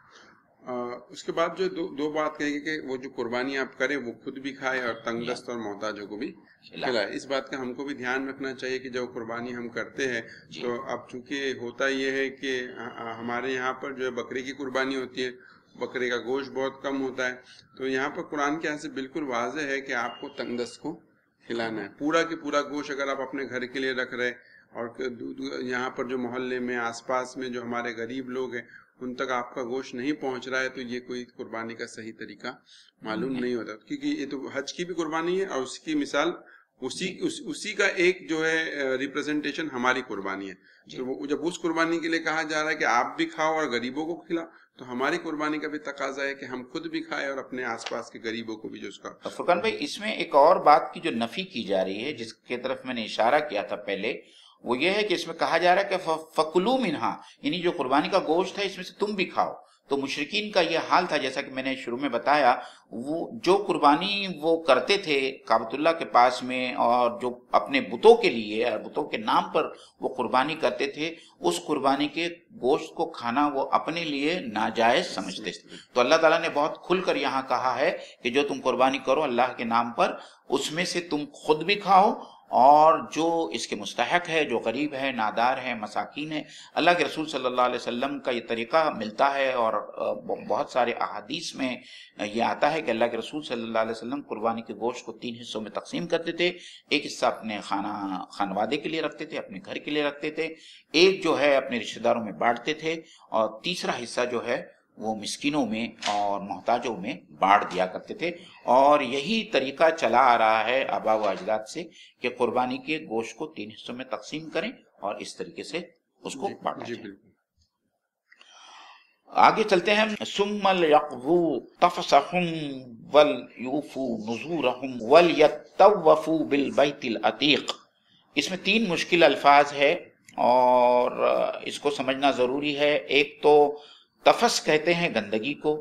اس کے بعد جو دو بات کہیں گے کہ وہ جو قربانی آپ کریں وہ خود بھی کھائے اور تنگ دست اور محتاجوں کو بھی کھلائے. اس بات کا ہم کو بھی دھیان رکھنا چاہیے کہ جب قربانی ہم کرتے ہیں تو اب چونکہ ہوتا یہ ہے کہ ہمارے یہاں پر جو ہے بکری کی قربانی ہوتی ہے، بکرے کا گوشت بہت کم ہوتا ہے. تو یہاں پر قرآن کے یہاں سے بالکل واضح ہے کہ آپ کو تنگ دست کو کھلانا ہے. پورا کے پورا گوشت اگر آپ اپنے گھر کے لیے رکھ رہے اور یہاں پر جو محلے میں آس پاس میں جو ہمارے غریب لوگ ہیں ان تک آپ کا گوشت نہیں پہنچ رہا ہے تو یہ کوئی قربانی کا صحیح طریقہ معلوم نہیں ہوتا، کیونکہ یہ تو حج کی بھی قربانی ہے اور اس کی مثال اسی کا ایک جو ہے ریپرزنٹیشن ہماری قربانی ہے. تو جب اس قربانی کے لیے کہا جا رہا ہے کہ آپ بھی کھاؤ اور غریبوں کو کھلاؤ، تو ہماری قربانی کا بھی تقاضا ہے کہ ہم خود بھی کھائیں اور اپنے آس پاس کے غریبوں کو بھی جو اس کا. فرقان بھائی، اس میں ایک اور بات کی جو نفی کی جا رہی ہے جس کی طرف میں نے اشارہ کیا تھا پہلے، وہ یہ ہے کہ اس میں کہا جا رہا ہے کہ فَكُلُوا مِنْهَا، یعنی جو قربانی کا گوشت ہے اس میں سے تم بھی کھاؤ. تو مشرکین کا یہ حال تھا، جیسا کہ میں نے شروع میں بتایا، وہ جو قربانی وہ کرتے تھے کعبۃ اللہ کے پاس میں، اور جو اپنے بتوں کے لیے اور بتوں کے نام پر وہ قربانی کرتے تھے، اس قربانی کے گوشت کو کھانا وہ اپنے لیے ناجائز سمجھتے تھے۔ تو اللہ تعالیٰ نے بہت کھل کر یہاں کہا ہے کہ جو تم قربانی کرو اللہ کے نام پر، اس میں سے تم خود بھی کھاؤ، اور جو اس کے مستحق ہے، جو غریب ہے، نادار ہے، مساکین ہے۔ اللہ کے رسول صلی اللہ علیہ وسلم کا یہ طریقہ ملتا ہے، اور بہت سارے احادیث میں یہ آتا ہے کہ اللہ کے رسول صلی اللہ علیہ وسلم قربانی کے گوشت کو 3 حصوں میں تقسیم کرتے تھے۔ ایک حصہ اپنے خانوادے کے لیے رکھتے تھے، اپنے گھر کے لیے رکھتے تھے، ایک جو ہے اپنے رشتہ داروں میں بانٹتے تھے، اور تیسرا حصہ جو ہے وہ مسکینوں میں اور محتاجوں میں بانٹ دیا کرتے تھے۔ اور یہی طریقہ چلا آ رہا ہے آباء و اجداد سے کہ قربانی کے گوشت کو 3 حصوں میں تقسیم کریں اور اس طریقے سے اس کو بانٹا جائے۔ آگے چلتے ہیں۔ ثم لیقضوا تفثهم ولیوفوا نذورهم ولیطوفوا بالبیت العتیق۔ اس میں 3 مشکل الفاظ ہے اور اس کو سمجھنا ضروری ہے۔ ایک تو تفس کہتے ہیں گندگی کو،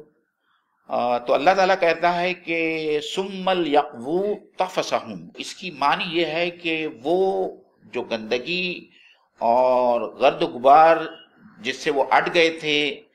تو اللہ تعالیٰ کہتا ہے کہ ثم لیقضوا تفثهم، اس کی معنی یہ ہے کہ وہ جو گندگی اور گرد و غبار جس سے وہ اٹ گئے تھے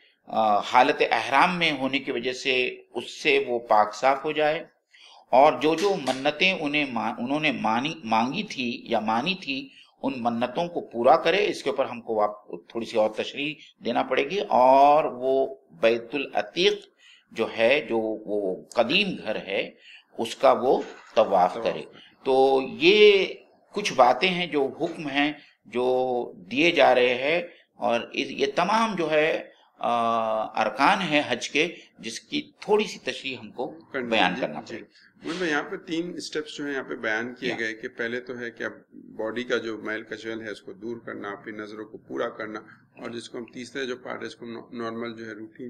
حالت احرام میں ہونے کی وجہ سے، اس سے وہ پاک صاف ہو جائے، اور جو منتیں انہوں نے مانگی تھی یا مانی تھی، ان منتوں کو پورا کرے۔ اس کے اوپر ہم کو تھوڑی سی اور تشریح دینا پڑے گی، اور وہ بیت العتیق جو ہے، جو وہ قدیم گھر ہے، اس کا وہ طواف کرے۔ تو یہ کچھ باتیں ہیں، جو حکم ہیں جو دیے جا رہے ہیں، اور یہ تمام جو ہے ارکان ہیں حج کے، جس کی تھوڑی سی تشریح ہم کو بیان کرنا پڑے گا۔ یہاں پہ 3 اسٹیپس جو ہیں یہاں پہ بیان کیے گئے کہ پہلے تو ہے کہ اب باڈی کا جو میل کچیل ہے اس کو دور کرنا، اپنی نظروں کو پورا کرنا، اور جس کو ہم تیسرے جو پارٹ ہے اس کو نارمل جو ہے روٹین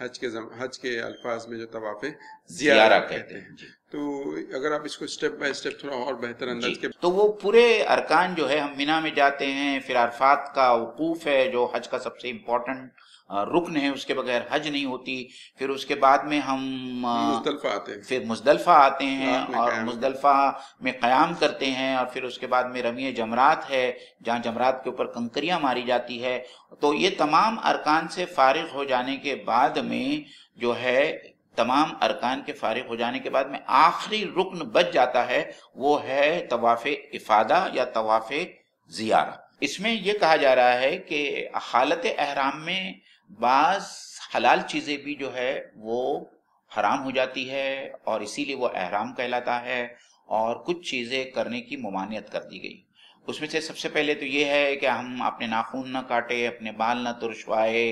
حج کے الفاظ میں جو طواف زیارہ کہتے ہیں۔ تو اگر آپ اس کو سٹیپ بائی سٹیپ تھوڑا اور بہتر انداز کے، تو وہ پورے ارکان جو ہے، ہم مینا میں جاتے ہیں، پھر عرفات کا وقوف ہے جو حج کا سب سے امپورٹنٹ رکن ہے، اس کے بغیر حج نہیں ہوتی۔ پھر اس کے بعد میں ہم مزدلفہ آتے ہیں، پھر مزدلفہ آتے ہیں اور مزدلفہ میں قیام کرتے ہیں، اور پھر اس کے بعد میں رمی جمرات ہے جہاں جمرات کے اوپر کنکریاں ماری جاتی ہے۔ تو یہ تمام ارکان سے فارغ ہو جانے کے بعد میں جو ہے، تمام ارکان کے فارغ ہو جانے کے بعد میں آخری رکن بچ جاتا ہے، وہ ہے طواف افادہ یا طواف زیارہ۔ اس میں یہ کہا جا رہا ہے کہ حالت احرام میں بعض حلال چیزیں بھی جو ہے وہ حرام ہو جاتی ہے، اور اسی لیے وہ احرام کہلاتا ہے، اور کچھ چیزیں کرنے کی ممانعت کر دی گئی۔ اس میں سے سب سے پہلے تو یہ ہے کہ ہم اپنے ناخن نہ کاٹے، اپنے بال نہ ترشوائے،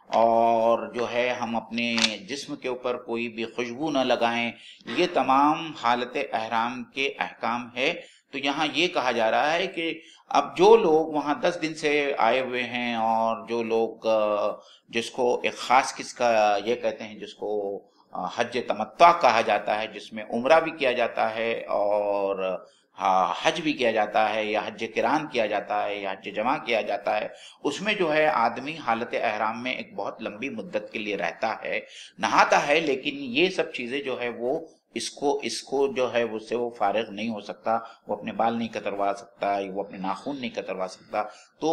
اور جو ہے ہم اپنے جسم کے اوپر کوئی بھی خوشبو نہ لگائیں۔ یہ تمام حالت احرام کے احکام ہے۔ تو یہاں یہ کہا جا رہا ہے کہ اب جو لوگ وہاں 10 دن سے آئے ہوئے ہیں، اور جو لوگ جس کو ایک خاص قسم کا یہ کہتے ہیں، جس کو حج تمتع کہا جاتا ہے، جس میں عمرہ بھی کیا جاتا ہے اور حج بھی کیا جاتا ہے، یا حج قران کیا جاتا ہے، یا حج جمع کیا جاتا ہے، اس میں جو ہے آدمی حالت احرام میں ایک بہت لمبی مدت کے لیے رہتا ہے، نہاتا ہے، لیکن یہ سب چیزیں جو ہے وہ اس کو جو ہے اس سے وہ فارغ نہیں ہو سکتا، وہ اپنے بال نہیں کتروا سکتا، وہ اپنے ناخن نہیں کتروا سکتا۔ تو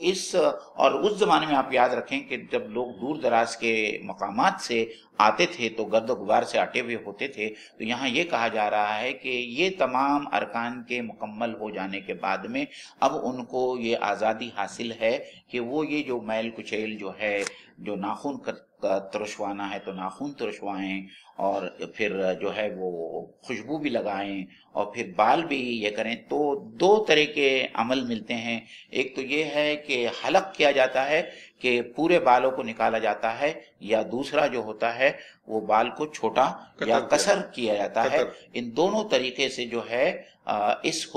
اور اس زمانے میں آپ یاد رکھیں کہ جب لوگ دور دراز کے مقامات سے آتے تھے تو گرد و غبار سے اٹے ہوئے ہوتے تھے۔ تو یہاں یہ کہا جا رہا ہے کہ یہ تمام ارکان کے مکمل ہو جانے کے بعد میں اب ان کو یہ آزادی حاصل ہے کہ وہ یہ جو میل کچیل جو ہے، جو ناخن ترشوانا ہے تو ناخن ترشوائیں، اور پھر جو ہے وہ خوشبو بھی لگائیں، اور پھر بال بھی یہ کریں۔ تو 2 طرح کے عمل ملتے ہیں۔ ایک تو یہ ہے کہ حلق کیا جاتا ہے کہ پورے بالوں کو نکالا جاتا ہے، یا دوسرا جو ہوتا ہے وہ بال کو چھوٹا یا قصر کیا جاتا ہے۔ ان دونوں طریقے سے جو ہے اس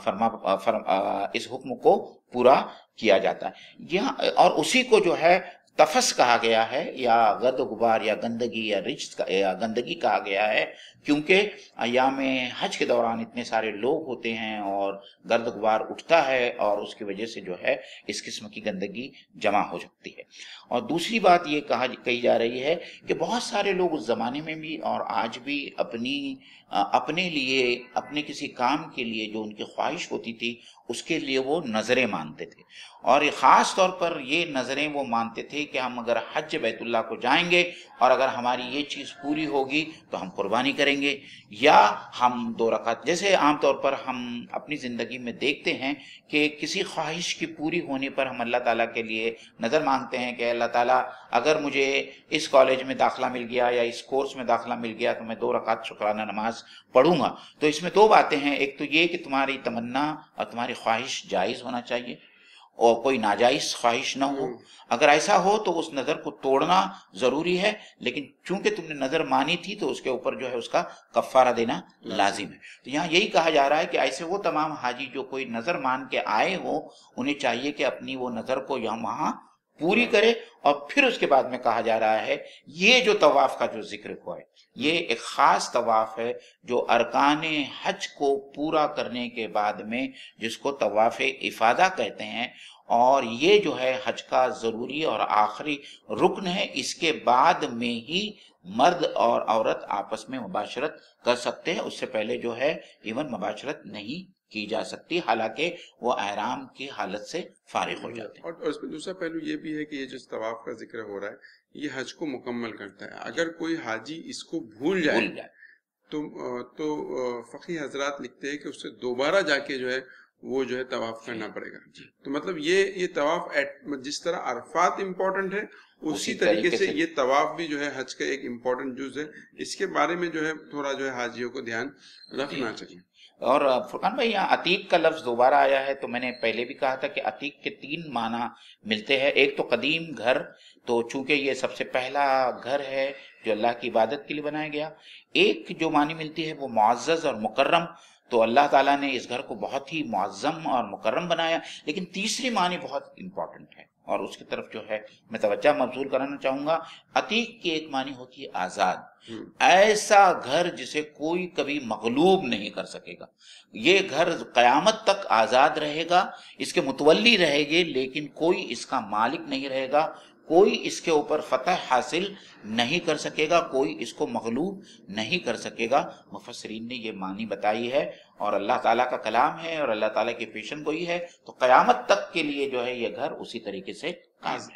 حکم کو پورا کیا جاتا ہے یہاں، اور اسی کو جو ہے तफस कहा गया है या गर्द गुबार या गंदगी या रिज्स या गंदगी कहा गया है, क्योंकि अय्याम हज के दौरान इतने सारे लोग होते हैं और गर्द गुबार उठता है और उसकी वजह से जो है इस किस्म की गंदगी जमा हो सकती है। और दूसरी बात ये कही जा रही है कि बहुत सारे लोग उस ज़माने में भी और आज भी अपने लिए, अपने किसी काम के लिए जो उनकी ख्वाहिश होती थी उसके लिए वो नज़रें मानते थे, और ख़ास तौर पर ये नज़रें वो मानते थे कि हम अगर हज बैतुल्लाह को जाएंगे और अगर हमारी ये चीज़ पूरी होगी तो हम कुर्बानी करेंगे, या हम 2 रकात, जैसे आमतौर पर हम अपनी ज़िंदगी में देखते हैं कि किसी ख्वाहिश की पूरी होने पर हम अल्लाह ताला के लिए नज़र मांगते हैं कि अल्लाह ताला अगर मुझे इस कॉलेज में दाखिला मिल गया या इस कोर्स में दाखिला मिल गया तो मैं 2 रकात शुक्राना नमाज पढ़ूंगा। तो इसमें 2 बातें हैं, एक तो ये कि तुम्हारी तमन्ना और तुम्हारी ख्वाहिश जायज़ होना चाहिए और कोई नाजायज ख्वाहिश ना हो। अगर ऐसा हो तो उस नज़र को तोड़ना ज़रूरी है, लेकिन चूंकि तुमने नज़र मानी थी तो उसके ऊपर जो है उसका कफ़ारा देना लाजिम है। तो यहाँ यही कहा जा रहा है कि ऐसे वो तमाम हाजी जो कोई नज़र मान के आए हो, उन्हें चाहिए कि अपनी वो नज़र को यहाँ वहाँ पूरी करे। और फिर उसके बाद में कहा जा रहा है ये जो तवाफ का जो जिक्र हुआ है ये एक ख़ास तवाफ है जो अरकाने हज को पूरा करने के बाद में, जिसको तवाफ़ इफ़ादा कहते हैं, और ये जो है हज का ज़रूरी और आखिरी रुकन है। इसके बाद में ही मर्द और औरत आपस में मुबाशरत कर सकते हैं, उससे पहले जो है इवन मुबाशरत नहीं की जा सकती, हालांकि वो एहराम की हालत से फारिग हो जाते हैं। और इसमें दूसरा पहलू ये भी है कि ये जो तवाफ का जिक्र हो रहा है ये हज को मुकम्मल करता है। अगर कोई हाजी इसको भूल जाए तो फ़क़ी हजरात लिखते हैं कि उससे दोबारा जाके जो है वो जो है तवाफ करना पड़ेगा। तो मतलब ये तवाफ जिस तरह अरफात इम्पोर्टेंट है उसी तरीके से ये तवाफ भी जो है हज का एक इम्पोर्टेंट जुज़ है। इसके बारे में जो है थोड़ा जो है हाजियों को ध्यान रखना चाहिए। और फुरकान भाई यहाँ अतीक का लफ्ज दोबारा आया है, तो मैंने पहले भी कहा था कि अतीक के 3 माना मिलते हैं। एक तो कदीम घर, तो चूंकि ये सबसे पहला घर है जो अल्लाह की इबादत के लिए बनाया गया। एक जो मानी मिलती है वो मुअज़्ज़ज़ और मुकर्रम, तो अल्लाह ताला ने इस घर को बहुत ही मुअज़्ज़म और मुकर्रम बनाया। लेकिन तीसरी मानी बहुत इंपॉर्टेंट है और उसकी तरफ जो है मैं तवज्जो मबज़ूल कराना चाहूँगा। अतीक की एक मानी होती है आज़ाद, ऐसा घर जिसे कोई कभी मगलूब नहीं कर सकेगा। ये घर क़यामत तक आज़ाद रहेगा, इसके मुतवल्ली रहेंगे, लेकिन कोई इसका मालिक नहीं रहेगा, कोई इसके ऊपर फतह हासिल नहीं कर सकेगा, कोई इसको मगलूब नहीं कर सकेगा। मुफस्सिरीन ने ये मानी बताई है और अल्लाह ताला का कलाम है और अल्लाह ताला की पेशन गोई है, तो क़यामत तक के लिए जो है ये घर उसी तरीके से कायम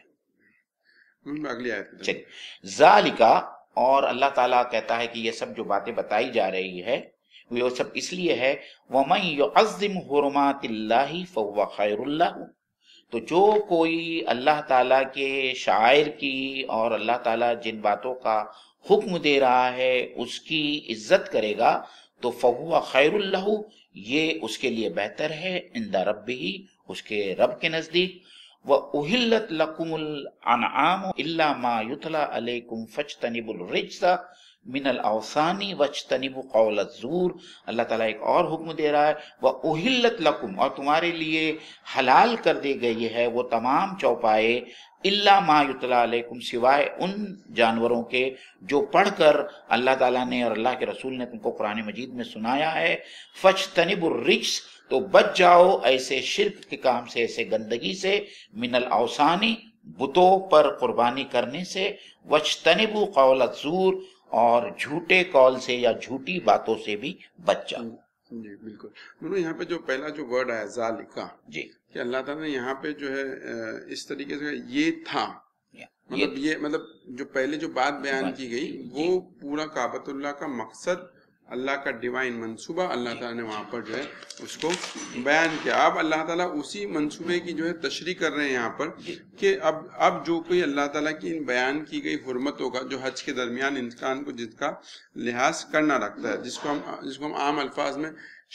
है। अगली आयत चलिए, ज़ालिका, और अल्लाह ताला कहता है कि ये सब जो बातें बताई जा रही है वो सब इसलिए है वमन युअज़्ज़िम हुरुमातिल्लाहि फहुव खैरुल लहु, तो जो कोई अल्लाह ताला के शायर की और अल्लाह ताला जिन बातों का हुक्म दे रहा है उसकी इज्जत करेगा तो फहुव खैरुल लहु, ये उसके लिए बेहतर है, इंदा रब्बिही, उसके रब के नज़दीक। व उहिल्लत लकुमुल अनआम इल्ला मा युतला अलैकुम फज्तनिबुर रिज्सा मिनल औसानी वज्तनिबु कौल ज़ूर। अल्लाह ताला एक और हुक्म दे रहा है, व उहिल्लत लकुम, और तुम्हारे लिए हलाल कर दी गई है वो तमाम चौपाए, इल्ला मा युतला अलैकुम, सिवाय उन जानवरों के जो पढ़कर अल्लाह ताला ने और अल्लाह के रसूल ने तुमको कुरान मजीद में सुनाया है। फज्तनिबुर रिज्स, तो बच जाओ ऐसे शिर्क के काम से, ऐसे गंदगी से, मिनल औसानी, बुतों पर कुर्बानी करने से, वज्तनिबु कौल ज़ूर, और झूठे कौल से या झूठी बातों से भी बच जाओ। जी बिल्कुल। दोनों यहाँ पे जो पहला जो वर्ड आया ज़ालिका, जी, कि अल्लाह ताला ने यहाँ पे जो है इस तरीके से ये था, मतलब ये मतलब जो पहले जो बात बयान की गई वो पूरा काबतुल्लाह का मकसद, अल्लाह का डिवाइन मंसूबा, अल्लाह ताला ने वहाँ पर जो है उसको बयान किया। अब अल्लाह ताला उसी मंसूबे की जो है तशरीह कर रहे हैं यहाँ पर कि अब जो कोई अल्लाह ताला की इन बयान की गई हुर्मतों का, जो हज के दरमियान इंसान को जिसका लिहाज करना रखता है, जिसको हम आम अल्फाज में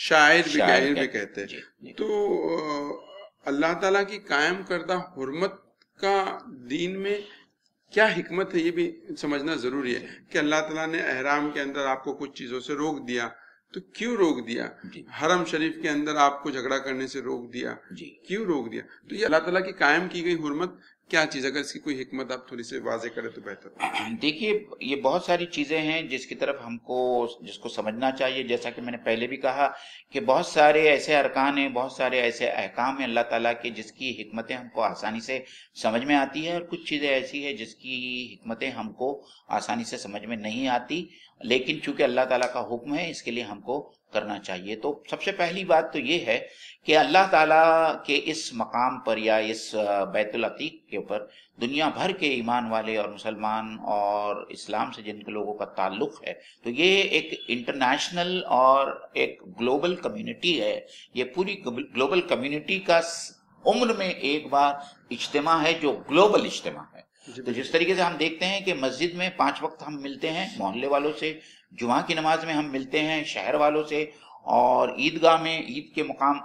शायर भी कहते हैं, तो अल्लाह ताला की कायम करदा हुर्मत का दीन में क्या हिकमत है ये भी समझना जरूरी है कि अल्लाह ताला ने एहराम के अंदर आपको कुछ चीजों से रोक दिया, तो क्यों रोक दिया? हरम शरीफ के अंदर आपको झगड़ा करने से रोक दिया, क्यों रोक दिया? तो ये अल्लाह ताला की कायम की गई हुर्मत क्या चीज़, अगर इसकी कोई हिकमत आप थोड़ी सी वाज़ेह करें तो बेहतर। देखिए, ये बहुत सारी चीजें हैं जिसकी तरफ हमको जिसको समझना चाहिए। जैसा कि मैंने पहले भी कहा कि बहुत सारे ऐसे अरकान हैं, बहुत सारे ऐसे अहकाम हैं अल्लाह ताला के जिसकी हिकमतें हमको आसानी से समझ में आती है, और कुछ चीजें ऐसी है जिसकी हिकमतें हमको आसानी से समझ में नहीं आती, लेकिन चूंकि अल्लाह ताला का हुक्म है इसके लिए हमको करना चाहिए। तो सबसे पहली बात तो ये है कि अल्लाह ताला के इस मकाम पर या इस बैतुल अतीक के ऊपर दुनिया भर के ईमान वाले और मुसलमान और इस्लाम से जिन लोगों का ताल्लुक है, तो ये एक इंटरनेशनल और एक ग्लोबल कम्युनिटी है। ये पूरी ग्लोबल कम्युनिटी का उम्र में एक बार इज्तिमा है जो ग्लोबल इज्तिमा है। तो जिस तरीके से हम देखते हैं कि मस्जिद में 5 वक्त हम मिलते हैं मोहल्ले वालों से, जुमा की नमाज में हम मिलते हैं शहर वालों से, और ईदगाह में ईद के मुकाम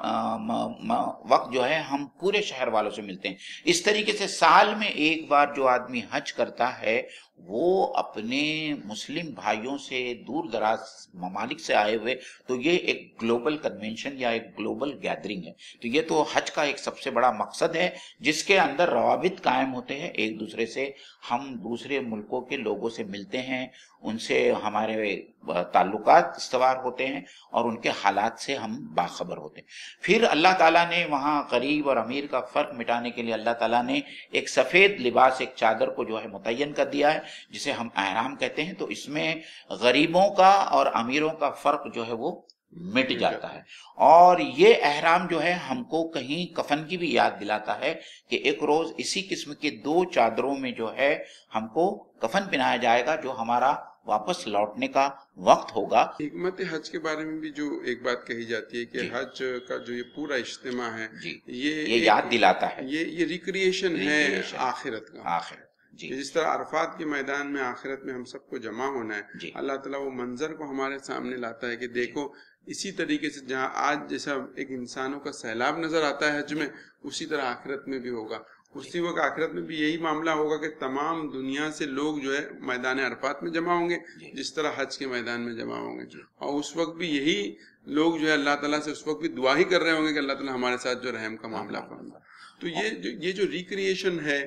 वक्त जो है हम पूरे शहर वालों से मिलते हैं। इस तरीके से साल में एक बार जो आदमी हज करता है वो अपने मुस्लिम भाइयों से, दूर दराज ममालिक से आए हुए, तो ये एक ग्लोबल कन्वेंशन या एक ग्लोबल गैदरिंग है। तो ये तो हज का एक सबसे बड़ा मकसद है जिसके अंदर रवाबित कायम होते हैं एक दूसरे से। हम दूसरे मुल्कों के लोगों से मिलते हैं, उनसे हमारे ताल्लुकात इस्तवार होते हैं और उनके हालात से हम बाखबर होते हैं। फिर अल्लाह ताला ने वहाँ गरीब और अमीर का फ़र्क मिटाने के लिए अल्लाह ताला ने एक सफ़ेद लिबास, एक चादर को जो है मुतय्यन कर दिया है जिसे हम एहराम कहते हैं। तो इसमें गरीबों का और अमीरों का फ़र्क जो है वो मिट जाता है। और ये एहराम जो है हमको कहीं कफन की भी याद दिलाता है कि एक रोज इसी किस्म के 2 चादरों में जो है हमको कफन पहनाया जाएगा जो हमारा वापस लौटने का वक्त होगा। हिकमत हज के बारे में भी जो एक बात कही जाती है कि हज का जो ये पूरा इज्तिमा है ये याद दिलाता है, ये रिक्रिएशन है आखिरत का। आखिरत जिस तरह अरफात के मैदान में आखिरत में हम सबको जमा होना है, अल्लाह ताला वो मंजर को हमारे सामने लाता है कि देखो इसी तरीके से जहाँ आज जैसा एक इंसानों का सैलाब नजर आता है हज में, उसी तरह आखिरत में भी होगा। उसी वक्त आखिरत में भी यही मामला होगा कि तमाम दुनिया से लोग जो है मैदान अरफात में जमा होंगे जिस तरह हज के मैदान में जमा होंगे, और उस वक्त भी यही लोग जो है अल्लाह ताला से उस वक्त भी दुआ ही कर रहे होंगे कि अल्लाह ताला हमारे साथ जो रहम का मामला फरमा। तो ये जो रिक्रिएशन है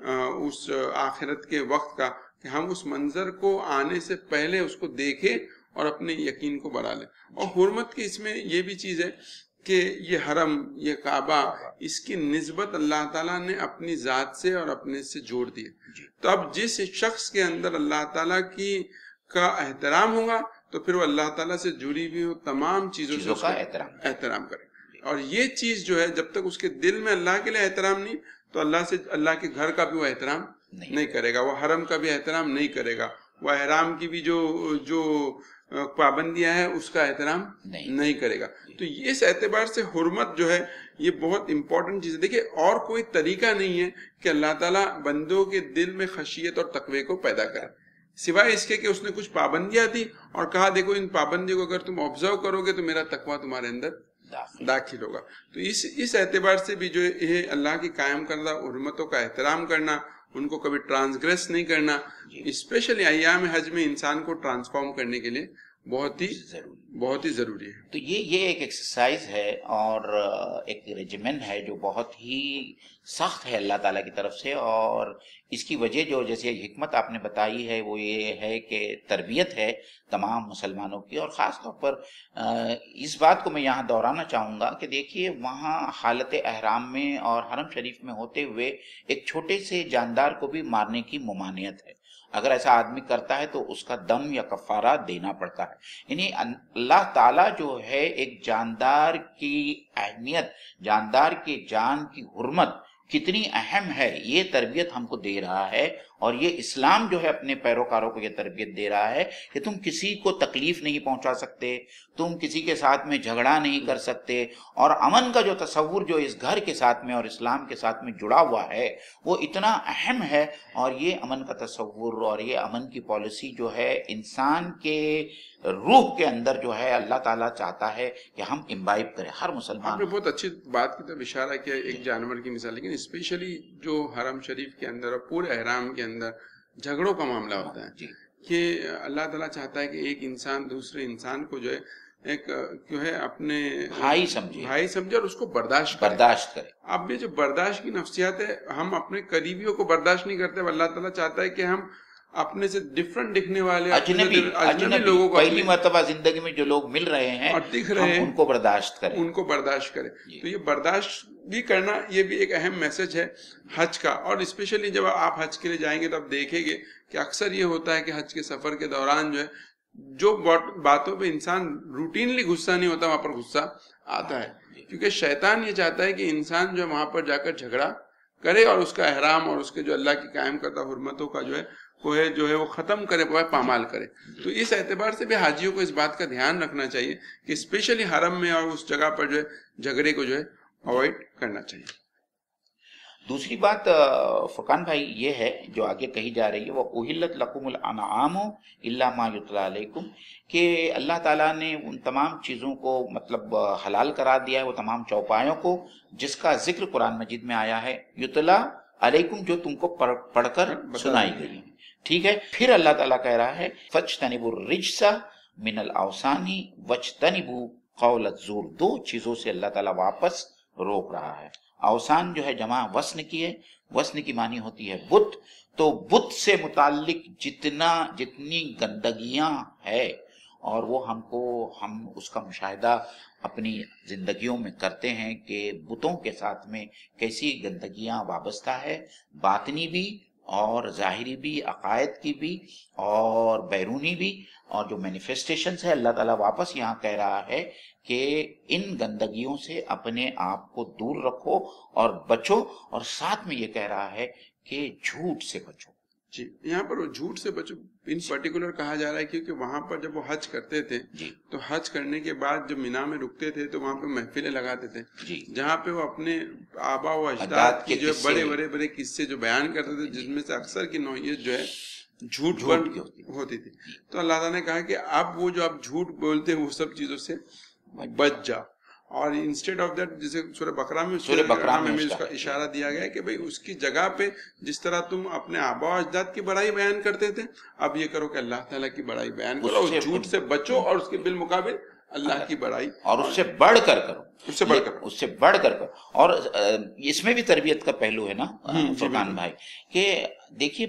उस आखिरत के वक्त का, कि हम उस मंजर को आने से पहले उसको देखें और अपने यकीन को बढ़ा लें। और हुर्मत की इसमें ये भी चीज है कि ये हरम, ये काबा, इसकी निस्बत अल्लाह ताला ने अपनी जात से और अपने से जोड़ दी है। तो अब जिस शख्स के अंदर अल्लाह ताला का एहतराम होगा तो फिर वो अल्लाह ताला से जुड़ी हुई हो तमाम चीजों का एहतराम करे। और ये चीज जो है जब तक उसके दिल में अल्लाह के लिए एहतराम नहीं, तो अल्लाह के घर का भी वो एहतराम नहीं करेगा, वो हरम का भी एहतराम नहीं करेगा, वो अहराम की भी जो पाबंदियां है उसका एहतराम नहीं करेगा। तो इस एतबार से हुर्मत जो है ये बहुत इंपॉर्टेंट चीज है। देखिए, और कोई तरीका नहीं है कि अल्लाह ताला बंदों के दिल में खशियत और तकवे को पैदा करे, सिवाय इसके कि उसने कुछ पाबंदियां दी और कहा देखो इन पाबंदियों को अगर तुम ऑब्जर्व करोगे तो मेरा तकवा तुम्हारे अंदर दाखिल होगा। तो इस एतबार से भी जो है अल्लाह की कायम करना, हुर्मतों का एहतराम करना, उनको कभी ट्रांसग्रेस नहीं करना, स्पेशली अय्याम हज में इंसान को ट्रांसफॉर्म करने के लिए बहुत ही जरूरी है। तो ये एक एक्सरसाइज है और एक रेजिमेंट है जो बहुत ही सख्त है अल्लाह ताला की तरफ से। और इसकी वजह जो जैसे हिकमत आपने बताई है वो ये है कि तरबियत है तमाम मुसलमानों की। और ख़ास तौर पर इस बात को मैं यहाँ दोहराना चाहूँगा कि देखिए, वहाँ हालत अहराम में और हरम शरीफ में होते हुए एक छोटे से जानदार को भी मारने की मुमानियत है। अगर ऐसा आदमी करता है तो उसका दम या कफारा देना पड़ता है। यानी अल्लाह ताला जो है एक जानदार की अहमियत, जानदार के जान की हुर्मत कितनी अहम है ये तरबियत हमको दे रहा है। और ये इस्लाम जो है अपने पैरोकारों को ये तरबियत दे रहा है कि तुम किसी को तकलीफ नहीं पहुंचा सकते, तुम किसी के साथ में झगड़ा नहीं कर सकते। और अमन का जो तस्वुर जो इस घर के साथ में और इस्लाम के साथ में जुड़ा हुआ है वो इतना अहम है। और ये अमन का तस्वुर और ये अमन की पॉलिसी जो है इंसान के रूह के अंदर जो है अल्लाह ताला चाहता है कि हम इम्बाइब करें, हर मुसलमान। आपने बहुत अच्छी बात की तरफ इशारा किया, एक जानवर की मिसाल, लेकिन स्पेशली जो हरम शरीफ के अंदर और पूरे अहराम के अंदर झगड़ों का मामला होता है कि अल्लाह ताला चाहता है कि एक इंसान दूसरे इंसान को जो है ایک جو ہے اپنے بھائی سمجھے اور اس کو برداشت کرے. اب یہ جو برداشت کی نفسیات ہے، ہم اپنے قریبیوں کو برداشت نہیں کرتے، اللہ تعالیٰ چاہتا ہے کہ ہم اپنے سے ڈفرنٹ دکھنے والے اجنبی لوگوں کو، پہلی مرتبہ زندگی میں جو لوگ مل رہے ہیں اور دکھ رہے ہیں، ان کو برداشت کریں. تو یہ برداشت بھی کرنا، یہ بھی ایک اہم میسج ہے حج کا. اور اسپیشلی جب آپ حج کے لیے جائیں گے تو آپ دیکھیں گے کہ اکثر یہ ہوتا ہے کہ حج کے سفر کے دوران جو ہے جو باتوں پہ انسان روٹینلی غصہ نہیں ہوتا، وہاں پر غصہ آتا ہے، کیونکہ شیطان یہ چاہتا ہے کہ انسان جو ہے وہاں پر جا کر جھگڑا کرے اور اس کا احرام اور اس کے جو اللہ کی قائم کردہ حرمتوں کا جو ہے وہ ختم کرے، وہ پامال کرے. تو اس اعتبار سے بھی حاجیوں کو اس بات کا دھیان رکھنا چاہیے کہ اسپیشلی حرم میں اور اس جگہ پر جو ہے جھگڑے کو جو ہے اوائڈ کرنا چاہیے. دوسری بات فرقان بھائی یہ ہے جو آگے کہی جا رہی ہے، وہ احلت لکم الانعام الا ما یتلی علیکم، کہ اللہ تعالیٰ نے ان تمام چیزوں کو مطلب حلال قرار دیا ہے، وہ تمام چوپایوں کو جس کا ذکر قرآن مجید میں آیا ہے، یتلی علیکم، جو تم کو پڑھ کر سنائی گئی ہے. ٹھیک ہے. پھر اللہ تعالیٰ کہہ رہا ہے فاجتنبوا الرجس من الاوثان واجتنبوا قول الزور. دو چیزوں سے اللہ تعالیٰ واپس روک رہا ہے. اوثان جو ہے جمع وسن کی ہے، وسن کی معنی ہوتی ہے بت. تو بت سے متعلق جتنی گندگیاں ہے اور وہ ہم اس کا مشاہدہ اپنی زندگیوں میں کرتے ہیں کہ بتوں کے ساتھ میں کیسی گندگیاں وابستہ ہے، باطنی بھی اور ظاہری بھی، عقائد کی بھی اور بیرونی بھی. اور جو مینیفیسٹیشنز ہے اللہ تعالیٰ واپس یہاں کہہ رہا ہے کہ ان گندگیوں سے اپنے آپ کو دور رکھو اور بچو، اور ساتھ میں یہ کہہ رہا ہے کہ جھوٹ سے بچو. جی، یہاں پر وہ جھوٹ سے بچو ان پرٹیکولر کہا جا رہا ہے کیونکہ وہاں پر جب وہ حج کرتے تھے تو حج کرنے کے بعد جب مینا میں رکتے تھے تو وہاں پہ محفلیں لگاتے تھے جہاں پہ وہ اپنے آبا و اجداد کی جو بڑے قصے جو بیان کرتے تھے، جس میں سے اکثر کی نوعیت جو ہے جھوٹ ہوتی تھی. تو اللہ تعالیٰ نے کہا کہ اب وہ جو آپ جھوٹ بولتے ہیں وہ سب چیزوں سے بچ جا. اور انسٹیڈ آف دیٹ، جیسے سورہ بقرہ میں اس کا اشارہ دیا گیا ہے کہ بھئی اس کی جگہ پہ جس طرح تم اپنے آبا و اجداد کی بڑائی بیان کرتے تھے، اب یہ کرو کہ اللہ تعالیٰ کی بڑائی بیان کرو، جھوٹ سے بچو اور اس کے بالمقابل اللہ کی بڑائی، اور اس سے بڑھ کر کرو، اس سے بڑھ کر کرو. اور اس میں بھی تربیت کا پہلو ہے نا فرقان بھائی، کہ دیکھیے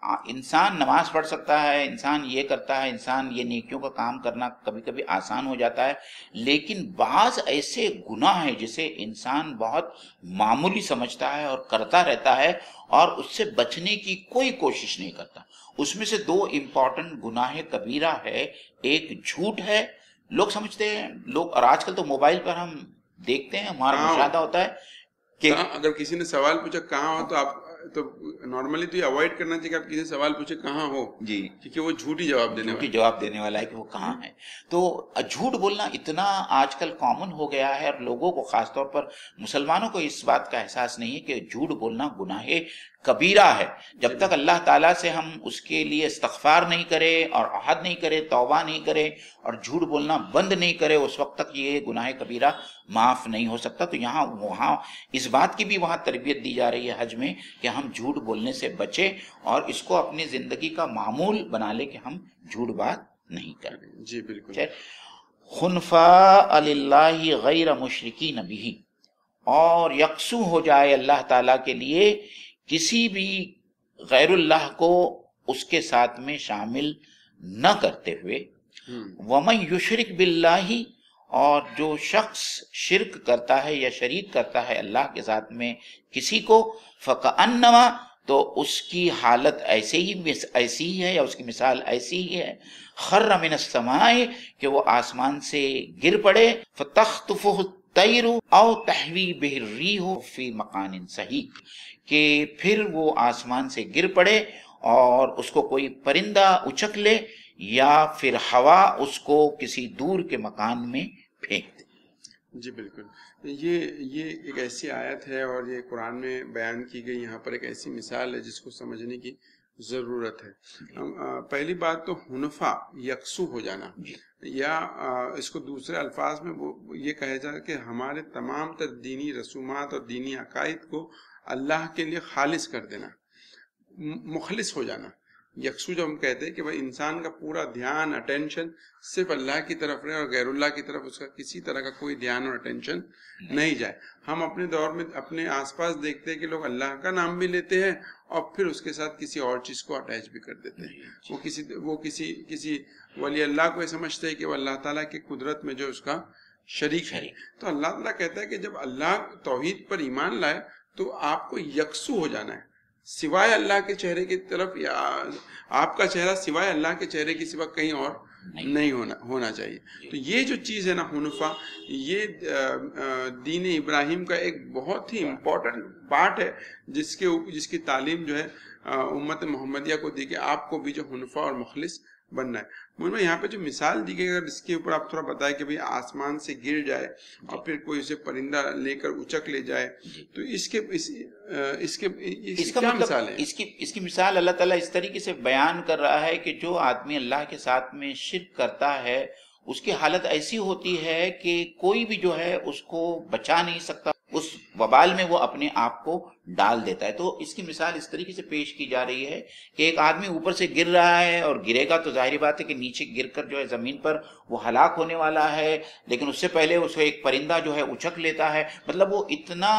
انسان نماز پڑھ سکتا ہے، انسان یہ کرتا ہے، انسان یہ نیکیوں کا کام کرنا کبھی کبھی آسان ہو جاتا ہے، لیکن بعض ایسے گناہ ہیں جسے انسان بہت معمولی سمجھتا ہے اور کرتا رہتا ہے اور اس سے بچنے کی کوئی کوشش نہیں کرتا. اس میں سے دو امپورٹنٹ گناہ کبیرہ ہے. ایک جھوٹ ہے، لوگ سمجھتے ہیں اور آج کل تو موبائل پر ہم دیکھتے ہیں، ہمارا مشاہدہ ہوتا ہے کہ اگر کسی نے سوال پوچھا کہاں ہو تو آپ تو نارملی تو یہ اوائڈ کرنا چاہیے کہ آپ کسی سوال پوچھے کہاں ہو، کیونکہ وہ جھوٹی جواب دینے والا ہے کہ وہ کہاں ہے. تو جھوٹ بولنا اتنا آج کل کامن ہو گیا ہے، اور لوگوں کو خاص طور پر مسلمانوں کو اس بات کا احساس نہیں ہے کہ جھوٹ بولنا گناہ کبیرہ ہے. جب تک اللہ تعالیٰ سے ہم اس کے لیے استغفار نہیں کرے اور عہد نہیں کرے، توبہ نہیں کرے اور جھوٹ بولنا بند نہیں کرے، اس وقت تک یہ گناہ کبیرہ معاف نہیں ہو سکتا. تو وہاں اس بات کی بھی وہاں تربیت دی جا رہی ہے حج میں کہ ہم جھوٹ بولنے سے بچیں اور اس کو اپنی زندگی کا معمول بنا لے کہ ہم جھوٹ بات نہیں کریں. جی بالکل. خنفاء للہ غیر مشرکین بہ، اور یکسو ہو جائے اللہ تعالیٰ کے لیے، کسی بھی غیر اللہ کو اس کے ساتھ میں شامل نہ کرتے ہوئے. وَمَن يُشْرِكْ بِاللَّهِ، اور جو شخص شرک کرتا ہے یا شریک کرتا ہے اللہ کے ساتھ میں کسی کو، فَكَأَنَّمَا، تو اس کی حالت ایسی ہی ہے یا اس کی مثال ایسی ہی ہے، خَرَّ مِنَ السَّمَاءِ، کہ وہ آسمان سے گر پڑے، فَتَخْطُفُهُ الطَّيْرُ أَوْ تَحْوِي بِهِ الرِّيحُ فِي مَكَانٍ صَحِيحٍ، کہ پھر وہ آسمان سے گر پڑے اور اس کو کوئی پرندہ اچک لے یا پھر ہوا اس کو کسی دور کے مکان میں پھینک دے. جی بالکل. یہ ایک ایسی آیت ہے اور یہ قرآن میں بیان کی گئی یہاں پر ایک ایسی مثال ہے جس کو سمجھنے کی ضرورت ہے. پہلی بات تو حنفا، یکسو ہو جانا، یا اس کو دوسرے الفاظ میں یہ کہا جائے کہ ہمارے تمام تر دینی رسومات اور دینی عقائد کو اللہ کے لیے خالص کر دینا، مخلص ہو جانا. یکسو جب ہم کہتے ہیں کہ بھائی انسان کا پورا دھیان اٹینشن صرف اللہ کی طرف رہے اور غیر اللہ کی طرف اس کا کسی طرح کا کوئی دھیان اور اٹینشن نہیں جائے. ہم اپنے دور میں اپنے آس پاس دیکھتے ہیں کہ لوگ اللہ کا نام بھی لیتے ہیں اور پھر اس کے ساتھ کسی اور چیز کو اٹیچ بھی کر دیتے ہیں. وہ کسی ولی اللہ کو یہ سمجھتے ہیں کہ وہ اللہ تعالیٰ کی قدرت میں جو اس کا شریک ہے. تو اللہ تعالیٰ کہتا ہے کہ جب اللہ توحید پر ایمان لائے تو آپ کو یکسو ہو جانا ہے, سوائے اللہ کے چہرے کی طرف, یا آپ کا چہرہ سوائے اللہ کے چہرے کی سوا کہیں اور نہیں ہونا چاہیے. تو یہ جو چیز ہے نا حنفا, یہ دین ابراہیم کا ایک بہت ہی امپورٹنٹ پارٹ ہے جس کی تعلیم جو ہے امت محمدیہ کو دی کہ آپ کو بھی جو حنفا اور مخلص بننا ہے. مجھے یہاں پہ جو مثال دی گئی, اگر اس کے اوپر آپ تھوڑا بتائیں کہ آسمان سے گر جائے اور پھر کوئی اسے پرندہ لے کر اچک لے جائے, تو اس کی کیا مثال ہے؟ اس کی مثال اللہ تعالیٰ اس طریقے سے بیان کر رہا ہے کہ جو آدمی اللہ کے ساتھ میں شرک کرتا ہے اس کی حالت ایسی ہوتی ہے کہ کوئی بھی جو ہے اس کو بچا نہیں سکتا, اس وبال میں وہ اپنے آپ کو ڈال دیتا ہے. تو اس کی مثال اس طریقے سے پیش کی جا رہی ہے کہ ایک آدمی اوپر سے گر رہا ہے اور گرے گا تو ظاہری بات ہے کہ نیچے گر کر جو ہے زمین پر وہ ہلاک ہونے والا ہے, لیکن اس سے پہلے اسے ایک پرندہ جو ہے اچک لیتا ہے. مطلب وہ اتنا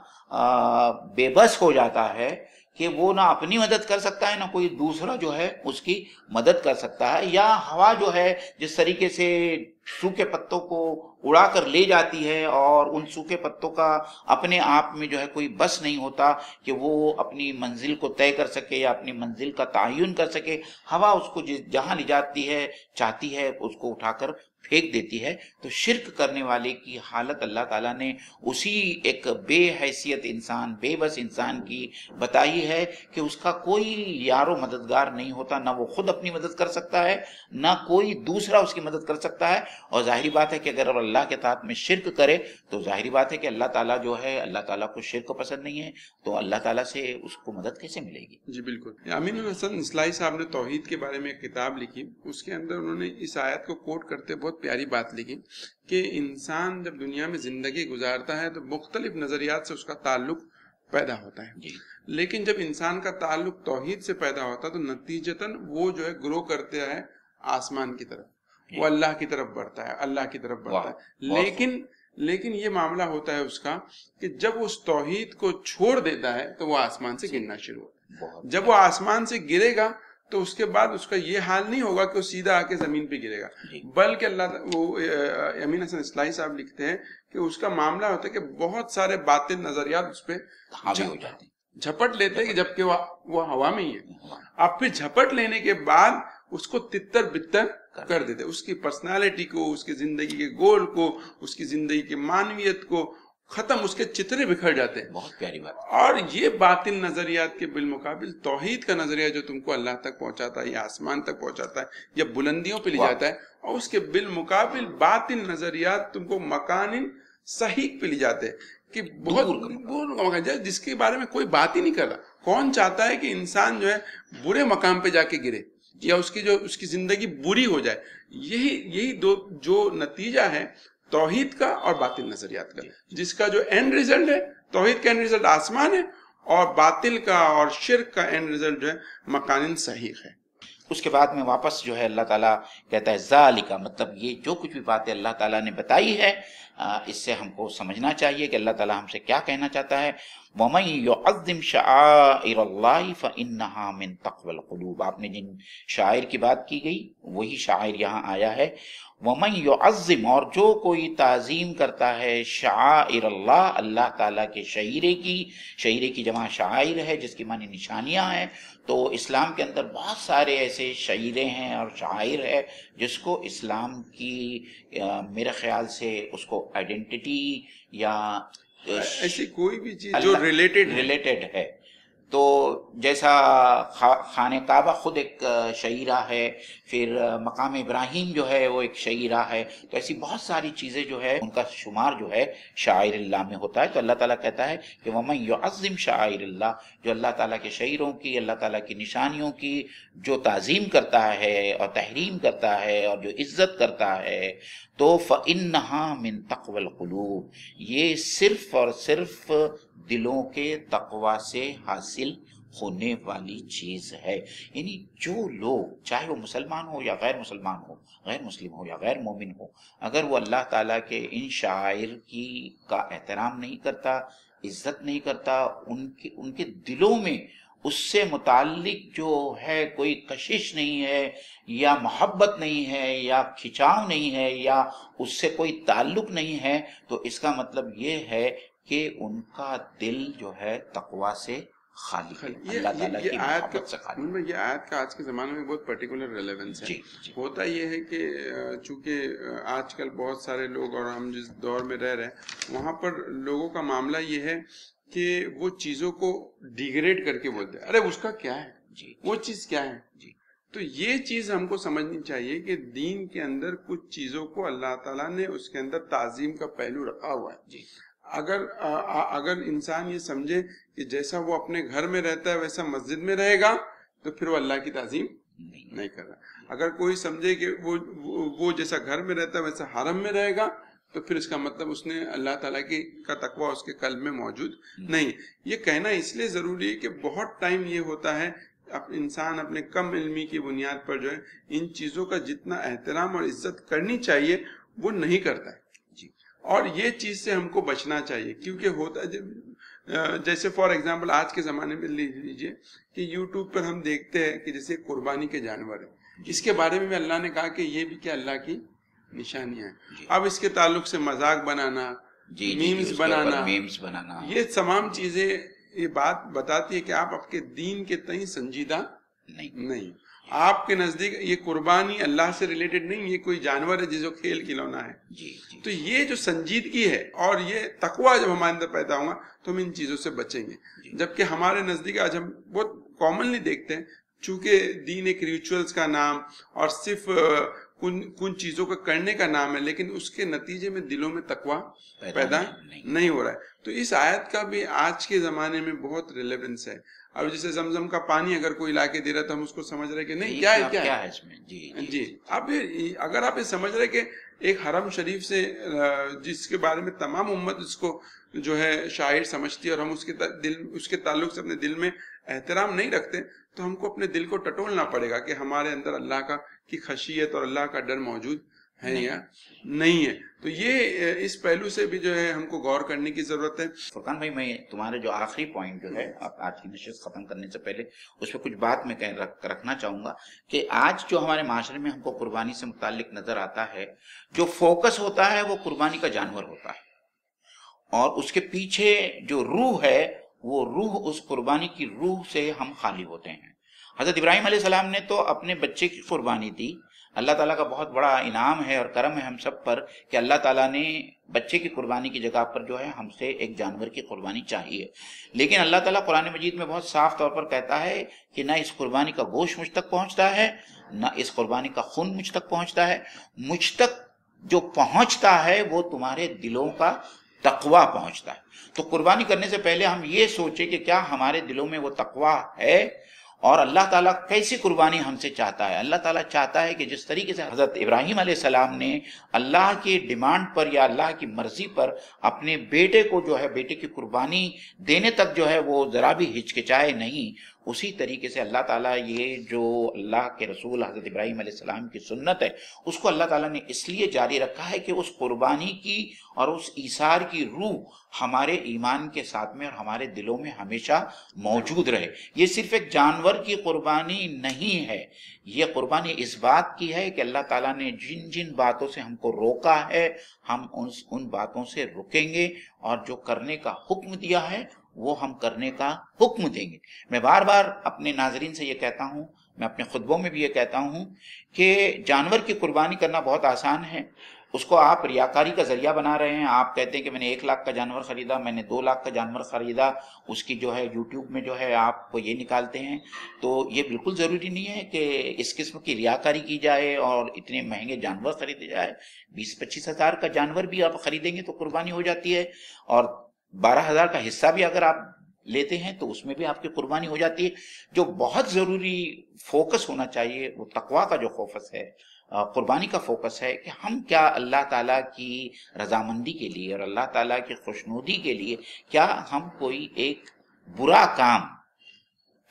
بے بس ہو جاتا ہے کہ وہ نہ اپنی مدد کر سکتا ہے نہ کوئی دوسرا جو ہے اس کی مدد کر سکتا ہے. یا ہوا جو ہے جس طریقے سے سوکھے پتوں کو اڑا کر لے جاتی ہے اور ان سوکھے پتوں کا اپنے آپ میں جو ہے کوئی بس نہیں ہوتا کہ وہ اپنی منزل کو طے کر سکے یا اپنی منزل کا تعین کر سکے. ہوا اس کو جہاں لے جاتی ہے چاہتی ہے اس کو اٹھا کر پھینک دیتی ہے. تو شرک کرنے والے کی حالت اللہ تعالیٰ نے اسی ایک بے حیثیت انسان, بے بس انسان کی بتائی ہے کہ اس کا کوئی یار و مددگار نہیں ہوتا, نہ وہ خود اپنی مدد کر سکتا ہے نہ کوئی دوسرا اس کی مدد کر سکتا ہے. اور ظاہری بات ہے کہ اگر اللہ کے ساتھ میں شرک کرے تو ظاہری بات ہے کہ اللہ تعالیٰ جو ہے, اللہ تعالیٰ کو شرک پسند نہیں ہے, تو اللہ تعالیٰ سے اس کو مدد کیسے ملے گی؟ جی بالکل. امین الحسن اصلاحی صاحب نے توحید کے بارے میں ایک کتاب لکھی, اس کے اندر انہوں نے اس آیت کو کوٹ کرتے بہت پیاری بات لکھی کہ انسان جب دنیا میں زندگی گزارتا ہے تو مختلف نظریات سے اس کا تعلق پیدا ہوتا ہے, لیکن جب انسان کا تعلق توحید سے پیدا ہوتا ہے تو نتیجتاً وہ جو ہے گرو کرتے ہے آسمان کی طرف, وہ اللہ کی طرف بڑھتا ہے, اللہ کی طرف بڑھتا ہے. لیکن یہ معاملہ ہوتا ہے اس کا کہ جب اس توحید کو چھوڑ دیتا ہے تو وہ آسمان سے گرنا شروع ہوتا ہے. جب وہ آسمان سے گرے گا تو اس کے بعد اس کا یہ حال نہیں ہوگا کہ وہ سیدھا آ کے زمین پہ گرے گا, بلکہ وہ امین حسن اصلاحی صاحب لکھتے ہیں کہ اس کا معاملہ ہوتا ہے کہ بہت سارے باطل نظریات اس پہ جھپٹ لیتے ہیں, جبکہ وہ ہوا میں ہی ہے. اب پھر جھپٹ لینے کے بعد اس کو تتر بتر کر دیتے, اس کی پرسنالٹی کو, اس کی زندگی کے گول کو, اس کی زندگی کی معنویت کو ختم, اس کے چترے بکھر جاتے ہیں. بہت پیاری بات. اور یہ باطل نظریات کے بالمقابل توحید کا نظریہ جو تم کو اللہ تک پہنچاتا ہے یا آسمان تک پہنچاتا ہے یا بلندیوں پہ لے جاتا ہے, اور اس کے بالمقابل باطل نظریات تم کو مکان صحیح پہ لے جاتے ہیں کہ بہت جس کے بارے میں کوئی بات ہی نہیں کر رہا. کون چاہتا ہے کہ انسان جو ہے برے مقام پہ جا کے گرے یا اس کی زندگی بری ہو جائے؟ یہی دو جو نتیجہ ہے توحید کا اور باطل نظریات کا, جس کا جو اینڈ ریزلٹ ہے, توحید کا اینڈ ریزلٹ آسمان ہے اور باطل کا اور شرک کا اینڈ ریزلٹ جو ہے مکان صحیح ہے. اس کے بعد میں واپس جو ہے اللہ تعالیٰ کہتا ہے ذالک, مطلب یہ جو کچھ بھی باتیں اللہ تعالیٰ نے بتائی ہے اس سے ہم کو سمجھنا چاہیے کہ اللہ تعالیٰ ہم سے کیا کہنا چاہتا ہے. وَمَن يُعَظِّمْ شَعَائِرَ اللَّهِ فَإِنَّهَا مِن تَقْوَى الْقُلُوبِ, آپ نے جن شاعر کی بات کی گئی وہی شاعر یہاں آیا ہے. وَمَن يُعَظِّمْ, اور جو کوئی تعظیم کرتا ہے شعائر اللہ, اللہ تعالیٰ کے شعیرے کی جمع شاعر ہے جس کی معنی نشانیاں ہیں. تو اسلام کے اندر بہت سارے ایسے شعیرے ہیں اور شاعر ہے جس کو اسلام کی میرے خیال سے اس کو آئیڈینٹی یا ایسی کوئی بھی چیز جو ریلیٹڈ ہے. تو جیسا خانہ کعبہ خود ایک شعیرہ ہے, پھر مقام ابراہیم جو ہے وہ ایک شعیرہ ہے, تو ایسی بہت ساری چیزیں جو ہے ان کا شمار جو ہے شاعر اللہ میں ہوتا ہے. تو اللہ تعالیٰ کہتا ہے کہ وَمَن يُعَظِّمْ شَعَائِرَ اللَّهِ, جو اللہ تعالیٰ کے شعیروں کی, اللہ تعالیٰ کی نشانیوں کی جو تعظیم کرتا ہے اور تحریم کرتا ہے اور جو عزت کرتا ہے, تو فَإِنَّهَا مِن تَقْوَى الْقُلُوبِ, یہ صرف اور صرف دلوں کے تقوی سے حاصل ہونے والی چیز ہے. یعنی جو لوگ چاہے وہ مسلمان ہو یا غیر مسلمان ہو، غیر مسلم ہو یا غیر مومن ہو، اگر وہ اللہ تعالیٰ کے ان شعائر کا احترام نہیں کرتا، عزت نہیں کرتا، ان کے دلوں میں اس سے متعلق جو ہے کوئی کشش نہیں ہے یا محبت نہیں ہے یا کھچاؤ نہیں ہے یا اس سے کوئی تعلق نہیں ہے، تو اس کا مطلب یہ ہے کہ ان کا دل جو ہے تقوی سے خالی ہے، اللہ تعالیٰ کی محبت سے خالی ہے. یہ آیت کا آج کے زمانے میں بہت پرٹیکولر ریلیونس ہے. ہوتا یہ ہے کہ چونکہ آج کل بہت سارے لوگ، اور ہم جس دور میں رہ رہے ہیں وہاں پر لوگوں کا معاملہ یہ ہے کہ وہ چیزوں کو ڈیگریڈ کر کے بولتے ہیں، ارے اس کا کیا ہے، وہ چیز کیا ہے. تو یہ چیز ہم کو سمجھنی چاہیے کہ دین کے اندر کچھ چیزوں کو اللہ تعالیٰ نے اس کے اندر تعظیم کا پہلو رکھا ہوا ہے. اگر انسان یہ سمجھے کہ جیسا وہ اپنے گھر میں رہتا ہے ویسا مسجد میں رہے گا تو پھر وہ اللہ کی تعظیم نہیں کر رہا. اگر کوئی سمجھے کہ وہ جیسا گھر میں رہتا ہے ویسا حرم میں رہے گا تو پھر اس کا مطلب اس نے اللہ تعالیٰ کا تقویٰ اس کے قلب میں موجود نہیں. یہ کہنا اس لیے ضروری ہے کہ بہت ٹائم یہ ہوتا ہے انسان اپنے کم علمی کی بنیاد پر جو ہے ان چیزوں کا جتنا احترام اور عزت کرنی چاہیے وہ نہیں کرتا ہے. اور یہ چیز سے ہم کو بچنا چاہیے، کیونکہ ہوتا جیسے فار ایگزامپل آج کے زمانے میں لیجیے کہ یوٹیوب پر ہم دیکھتے ہیں کہ جیسے قربانی کے جانور ہیں، اس کے بارے میں اللہ نے کہا کہ یہ بھی کیا اللہ کی نشانیاں ہیں. اب اس کے تعلق سے مذاق بنانا، میمز بنانا، یہ تمام چیزیں یہ بات بتاتی ہے کہ آپ کے دین کے تئیں سنجیدہ نہیں. آپ کے نزدیک یہ قربانی اللہ سے ریلیٹڈ نہیں، یہ کوئی جانور ہے جسے کھیل کھلونا ہے. تو یہ جو سنجیدگی ہے اور یہ تقویٰ جب ہمارے اندر پیدا ہوگا تو ہم ان چیزوں سے بچیں گے. جبکہ ہمارے نزدیک آج ہم بہت کامنلی دیکھتے ہیں، چونکہ دین ایک ریچولز کا نام اور صرف کن چیزوں کا کرنے کا نام ہے، لیکن اس کے نتیجے میں دلوں میں تقویٰ پیدا نہیں ہو رہا ہے. تو اس آیت کا بھی آج کے زمانے میں بہت ریلیونس ہے. اب جیسے زمزم کا پانی اگر کوئی لا کے دے رہا تو ہم اس کو سمجھ رہے کہ نہیں کیا ہے اس میں. جی اب اگر آپ یہ سمجھ رہے کہ ایک حرم شریف سے جس کے بارے میں تمام امت اس کو جو ہے شاعر سمجھتی ہے اور ہم اس کے تعلق سے اپنے دل میں احترام نہیں رکھتے، تو ہم کو اپنے دل کو ٹٹولنا پڑے گا کہ ہمارے اندر اللہ کی خشیت اور اللہ کا ڈر موجود ہے یا نہیں ہے. تو یہ اس پہلو سے بھی جو ہے ہم کو غور کرنے کی ضرورت ہے. فرقان بھائی، میں تمہارے جو آخری پوائنٹ جو ہے آج کی نشست ختم کرنے سے پہلے اس پہ کچھ بات میں رکھنا چاہوں گا کہ آج جو ہمارے معاشرے میں ہم کو قربانی سے متعلق نظر آتا ہے، جو فوکس ہوتا ہے وہ قربانی کا جانور ہوتا ہے، اور اس کے پیچھے جو روح ہے وہ روح، اس قربانی کی روح سے ہم خالی ہوتے ہیں. حضرت ابراہیم علیہ السلام نے تو اپنے بچے کی قربانی دی. اللہ تعالیٰ کا بہت بڑا انعام ہے اور کرم ہے ہم سب پر کہ اللہ تعالیٰ نے بچے کی قربانی کی جگہ پر جو ہے ہم سے ایک جانور کی قربانی چاہیے. لیکن اللہ تعالیٰ قرآن مجید میں بہت صاف طور پر کہتا ہے کہ نہ اس قربانی کا گوشت مجھ تک پہنچتا ہے، نہ اس قربانی کا خون مجھ تک پہنچتا ہے. مجھ تک جو پہنچتا ہے وہ تمہارے دلوں کا تقویٰ پہنچتا ہے. تو قربانی کرنے سے پہلے ہم یہ سوچیں کہ کیا ہمارے دلوں میں وہ تقویٰ ہے، اور اللہ تعالیٰ کیسی قربانی ہم سے چاہتا ہے. اللہ تعالیٰ چاہتا ہے کہ جس طریقے سے حضرت ابراہیم علیہ السلام نے اللہ کی ڈیمانڈ پر یا اللہ کی مرضی پر اپنے بیٹے کو جو ہے بیٹے کی قربانی دینے تک جو ہے وہ ذرا بھی ہچکچائے نہیں، اسی طریقے سے اللہ تعالیٰ یہ جو اللہ کے رسول حضرت ابراہیم علیہ السلام کی سنت ہے اس کو اللہ تعالیٰ نے اس لیے جاری رکھا ہے کہ اس قربانی کی اور اس ایثار کی روح ہمارے ایمان کے ساتھ میں اور ہمارے دلوں میں ہمیشہ موجود رہے. یہ صرف ایک جانور کی قربانی نہیں ہے، یہ قربانی اس بات کی ہے کہ اللہ تعالیٰ نے جن جن باتوں سے ہم کو روکا ہے ہم ان باتوں سے رکیں گے، اور جو کرنے کا حکم دیا ہے وہ ہم کرنے کا حکم دیں گے. میں بار بار اپنے ناظرین سے یہ کہتا ہوں، میں اپنے خطبوں میں بھی یہ کہتا ہوں کہ جانور کی قربانی کرنا بہت آسان ہے. اس کو آپ ریاکاری کا ذریعہ بنا رہے ہیں. آپ کہتے ہیں کہ میں نے 1 لاکھ کا جانور خریدا، میں نے 2 لاکھ کا جانور خریدا، اس کی جو ہے یوٹیوب میں جو ہے آپ کو یہ نکالتے ہیں. تو یہ بالکل ضروری نہیں ہے کہ اس قسم کی ریاکاری کی جائے اور اتنے مہنگے جانور خریدے جائے. 20-25 ہزار کا جانور بھی آپ خریدیں گے تو قربانی ہو جاتی ہے، اور 12,000 کا حصہ بھی اگر آپ لیتے ہیں تو اس میں بھی آپ کی قربانی ہو جاتی ہے. جو بہت ضروری فوکس ہونا چاہیے وہ تقویٰ کا جو فوکس ہے، قربانی کا فوکس ہے کہ ہم کیا اللہ تعالیٰ کی رضامندی کے لیے اور اللہ تعالیٰ کی خوشنودی کے لیے کیا ہم کوئی ایک برا کام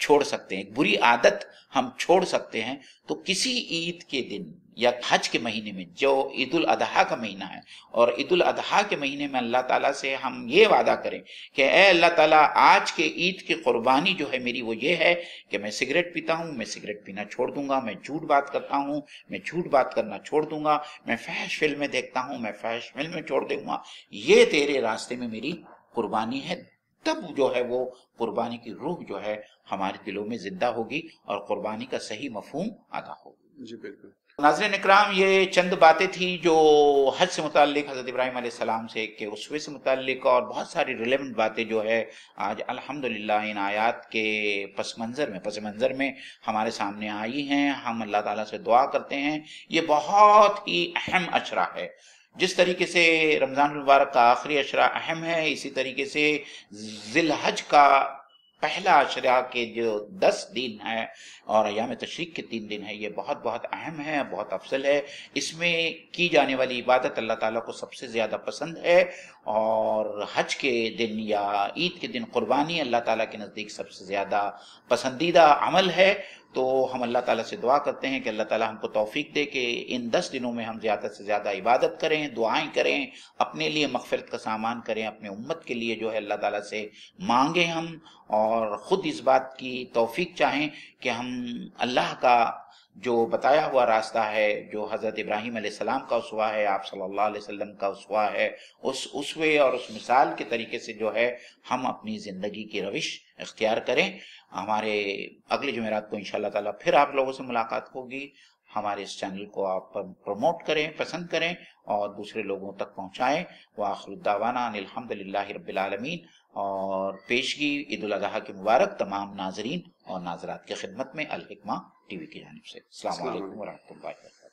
چھوڑ سکتے ہیں، ایک بری عادت ہم چھوڑ سکتے ہیں، تو کسی عید کے دن یا حج کے مہینے میں جو عید الاضحیٰ کا مہینہ ہے، اور عید الاضحیٰ کے مہینے میں اللہ تعالیٰ سے ہم یہ وعدہ کریں کہ اے اللہ تعالیٰ آج کے عید کی قربانی جو ہے میری وہ یہ ہے کہ میں سگریٹ پیتا ہوں، میں سگریٹ پینا چھوڑ دوں گا، میں جھوٹ بات کرتا ہوں، میں جھوٹ بات کرنا چھوڑ دوں گا، میں فحش فلمیں دیکھتا ہوں، میں فحش فلمیں چھوڑ دوں گا، یہ تیرے راستے میں میری قربانی ہے، تب جو ہے وہ قربانی کی روح جو ہے ہمارے دلوں میں زندہ ہوگی اور قربانی کا صحیح مفہوم ادا ہوگا۔ جی بالکل۔ ناظرین اکرام، یہ چند باتیں تھیں جو حج سے متعلق، حضرت ابراہیم علیہ السلام سے کے اسوے سے متعلق، اور بہت ساری ریلیونٹ باتیں جو ہے آج الحمدللہ ان آیات کے پس منظر میں ہمارے سامنے آئی ہیں۔ ہم اللہ تعالیٰ سے دعا کرتے ہیں، یہ بہت ہی اہم اشرہ ہے، جس طریقے سے رمضان المبارک کا آخری اشرہ اہم ہے، اسی طریقے سے ذی الحج کا پہلا اشرہ کے جو 10 دن ہے اور ایام تشریق کے 3 دن ہے، یہ بہت بہت اہم ہے، بہت افضل ہے۔ اس میں کی جانے والی عبادت اللہ تعالیٰ کو سب سے زیادہ پسند ہے، اور حج کے دن یا عید کے دن قربانی اللہ تعالیٰ کے نزدیک سب سے زیادہ پسندیدہ عمل ہے۔ تو ہم اللہ تعالیٰ سے دعا کرتے ہیں کہ اللہ تعالیٰ ہم کو توفیق دے کہ ان 10 دنوں میں ہم زیادہ سے زیادہ عبادت کریں، دعائیں کریں، اپنے لیے مغفرت کا سامان کریں، اپنے امت کے لیے جو ہے اللہ تعالیٰ سے مانگیں ہم، اور خود اس بات کی توفیق چاہیں کہ ہم اللہ کا جو بتایا ہوا راستہ ہے، جو حضرت ابراہیم علیہ السلام کا اسوہ ہے، آپ صلی اللہ علیہ وسلم کا اسوہ ہے، اس اسوے اور اس مثال کے طریقے سے جو ہے ہم اپنی زندگی کی روش اختیار کریں۔ ہمارے اگلے جمعرات کو انشاءاللہ تعالیٰ پھر آپ لوگوں سے ملاقات ہوگی۔ ہمارے اس چینل کو آپ پروموٹ کریں، پسند کریں اور دوسرے لوگوں تک پہنچائیں۔ وآخر الدعوانا ان الحمدللہ رب العالمین۔ اور پیشگی عید الاضحیٰ کی مبارک تمام ناظرین اور ناظرات کی خدمت میں الحکمہ ٹی وی کی جانب سے۔ السلام علیکم ورحمۃ اللہ وبرکاتہ۔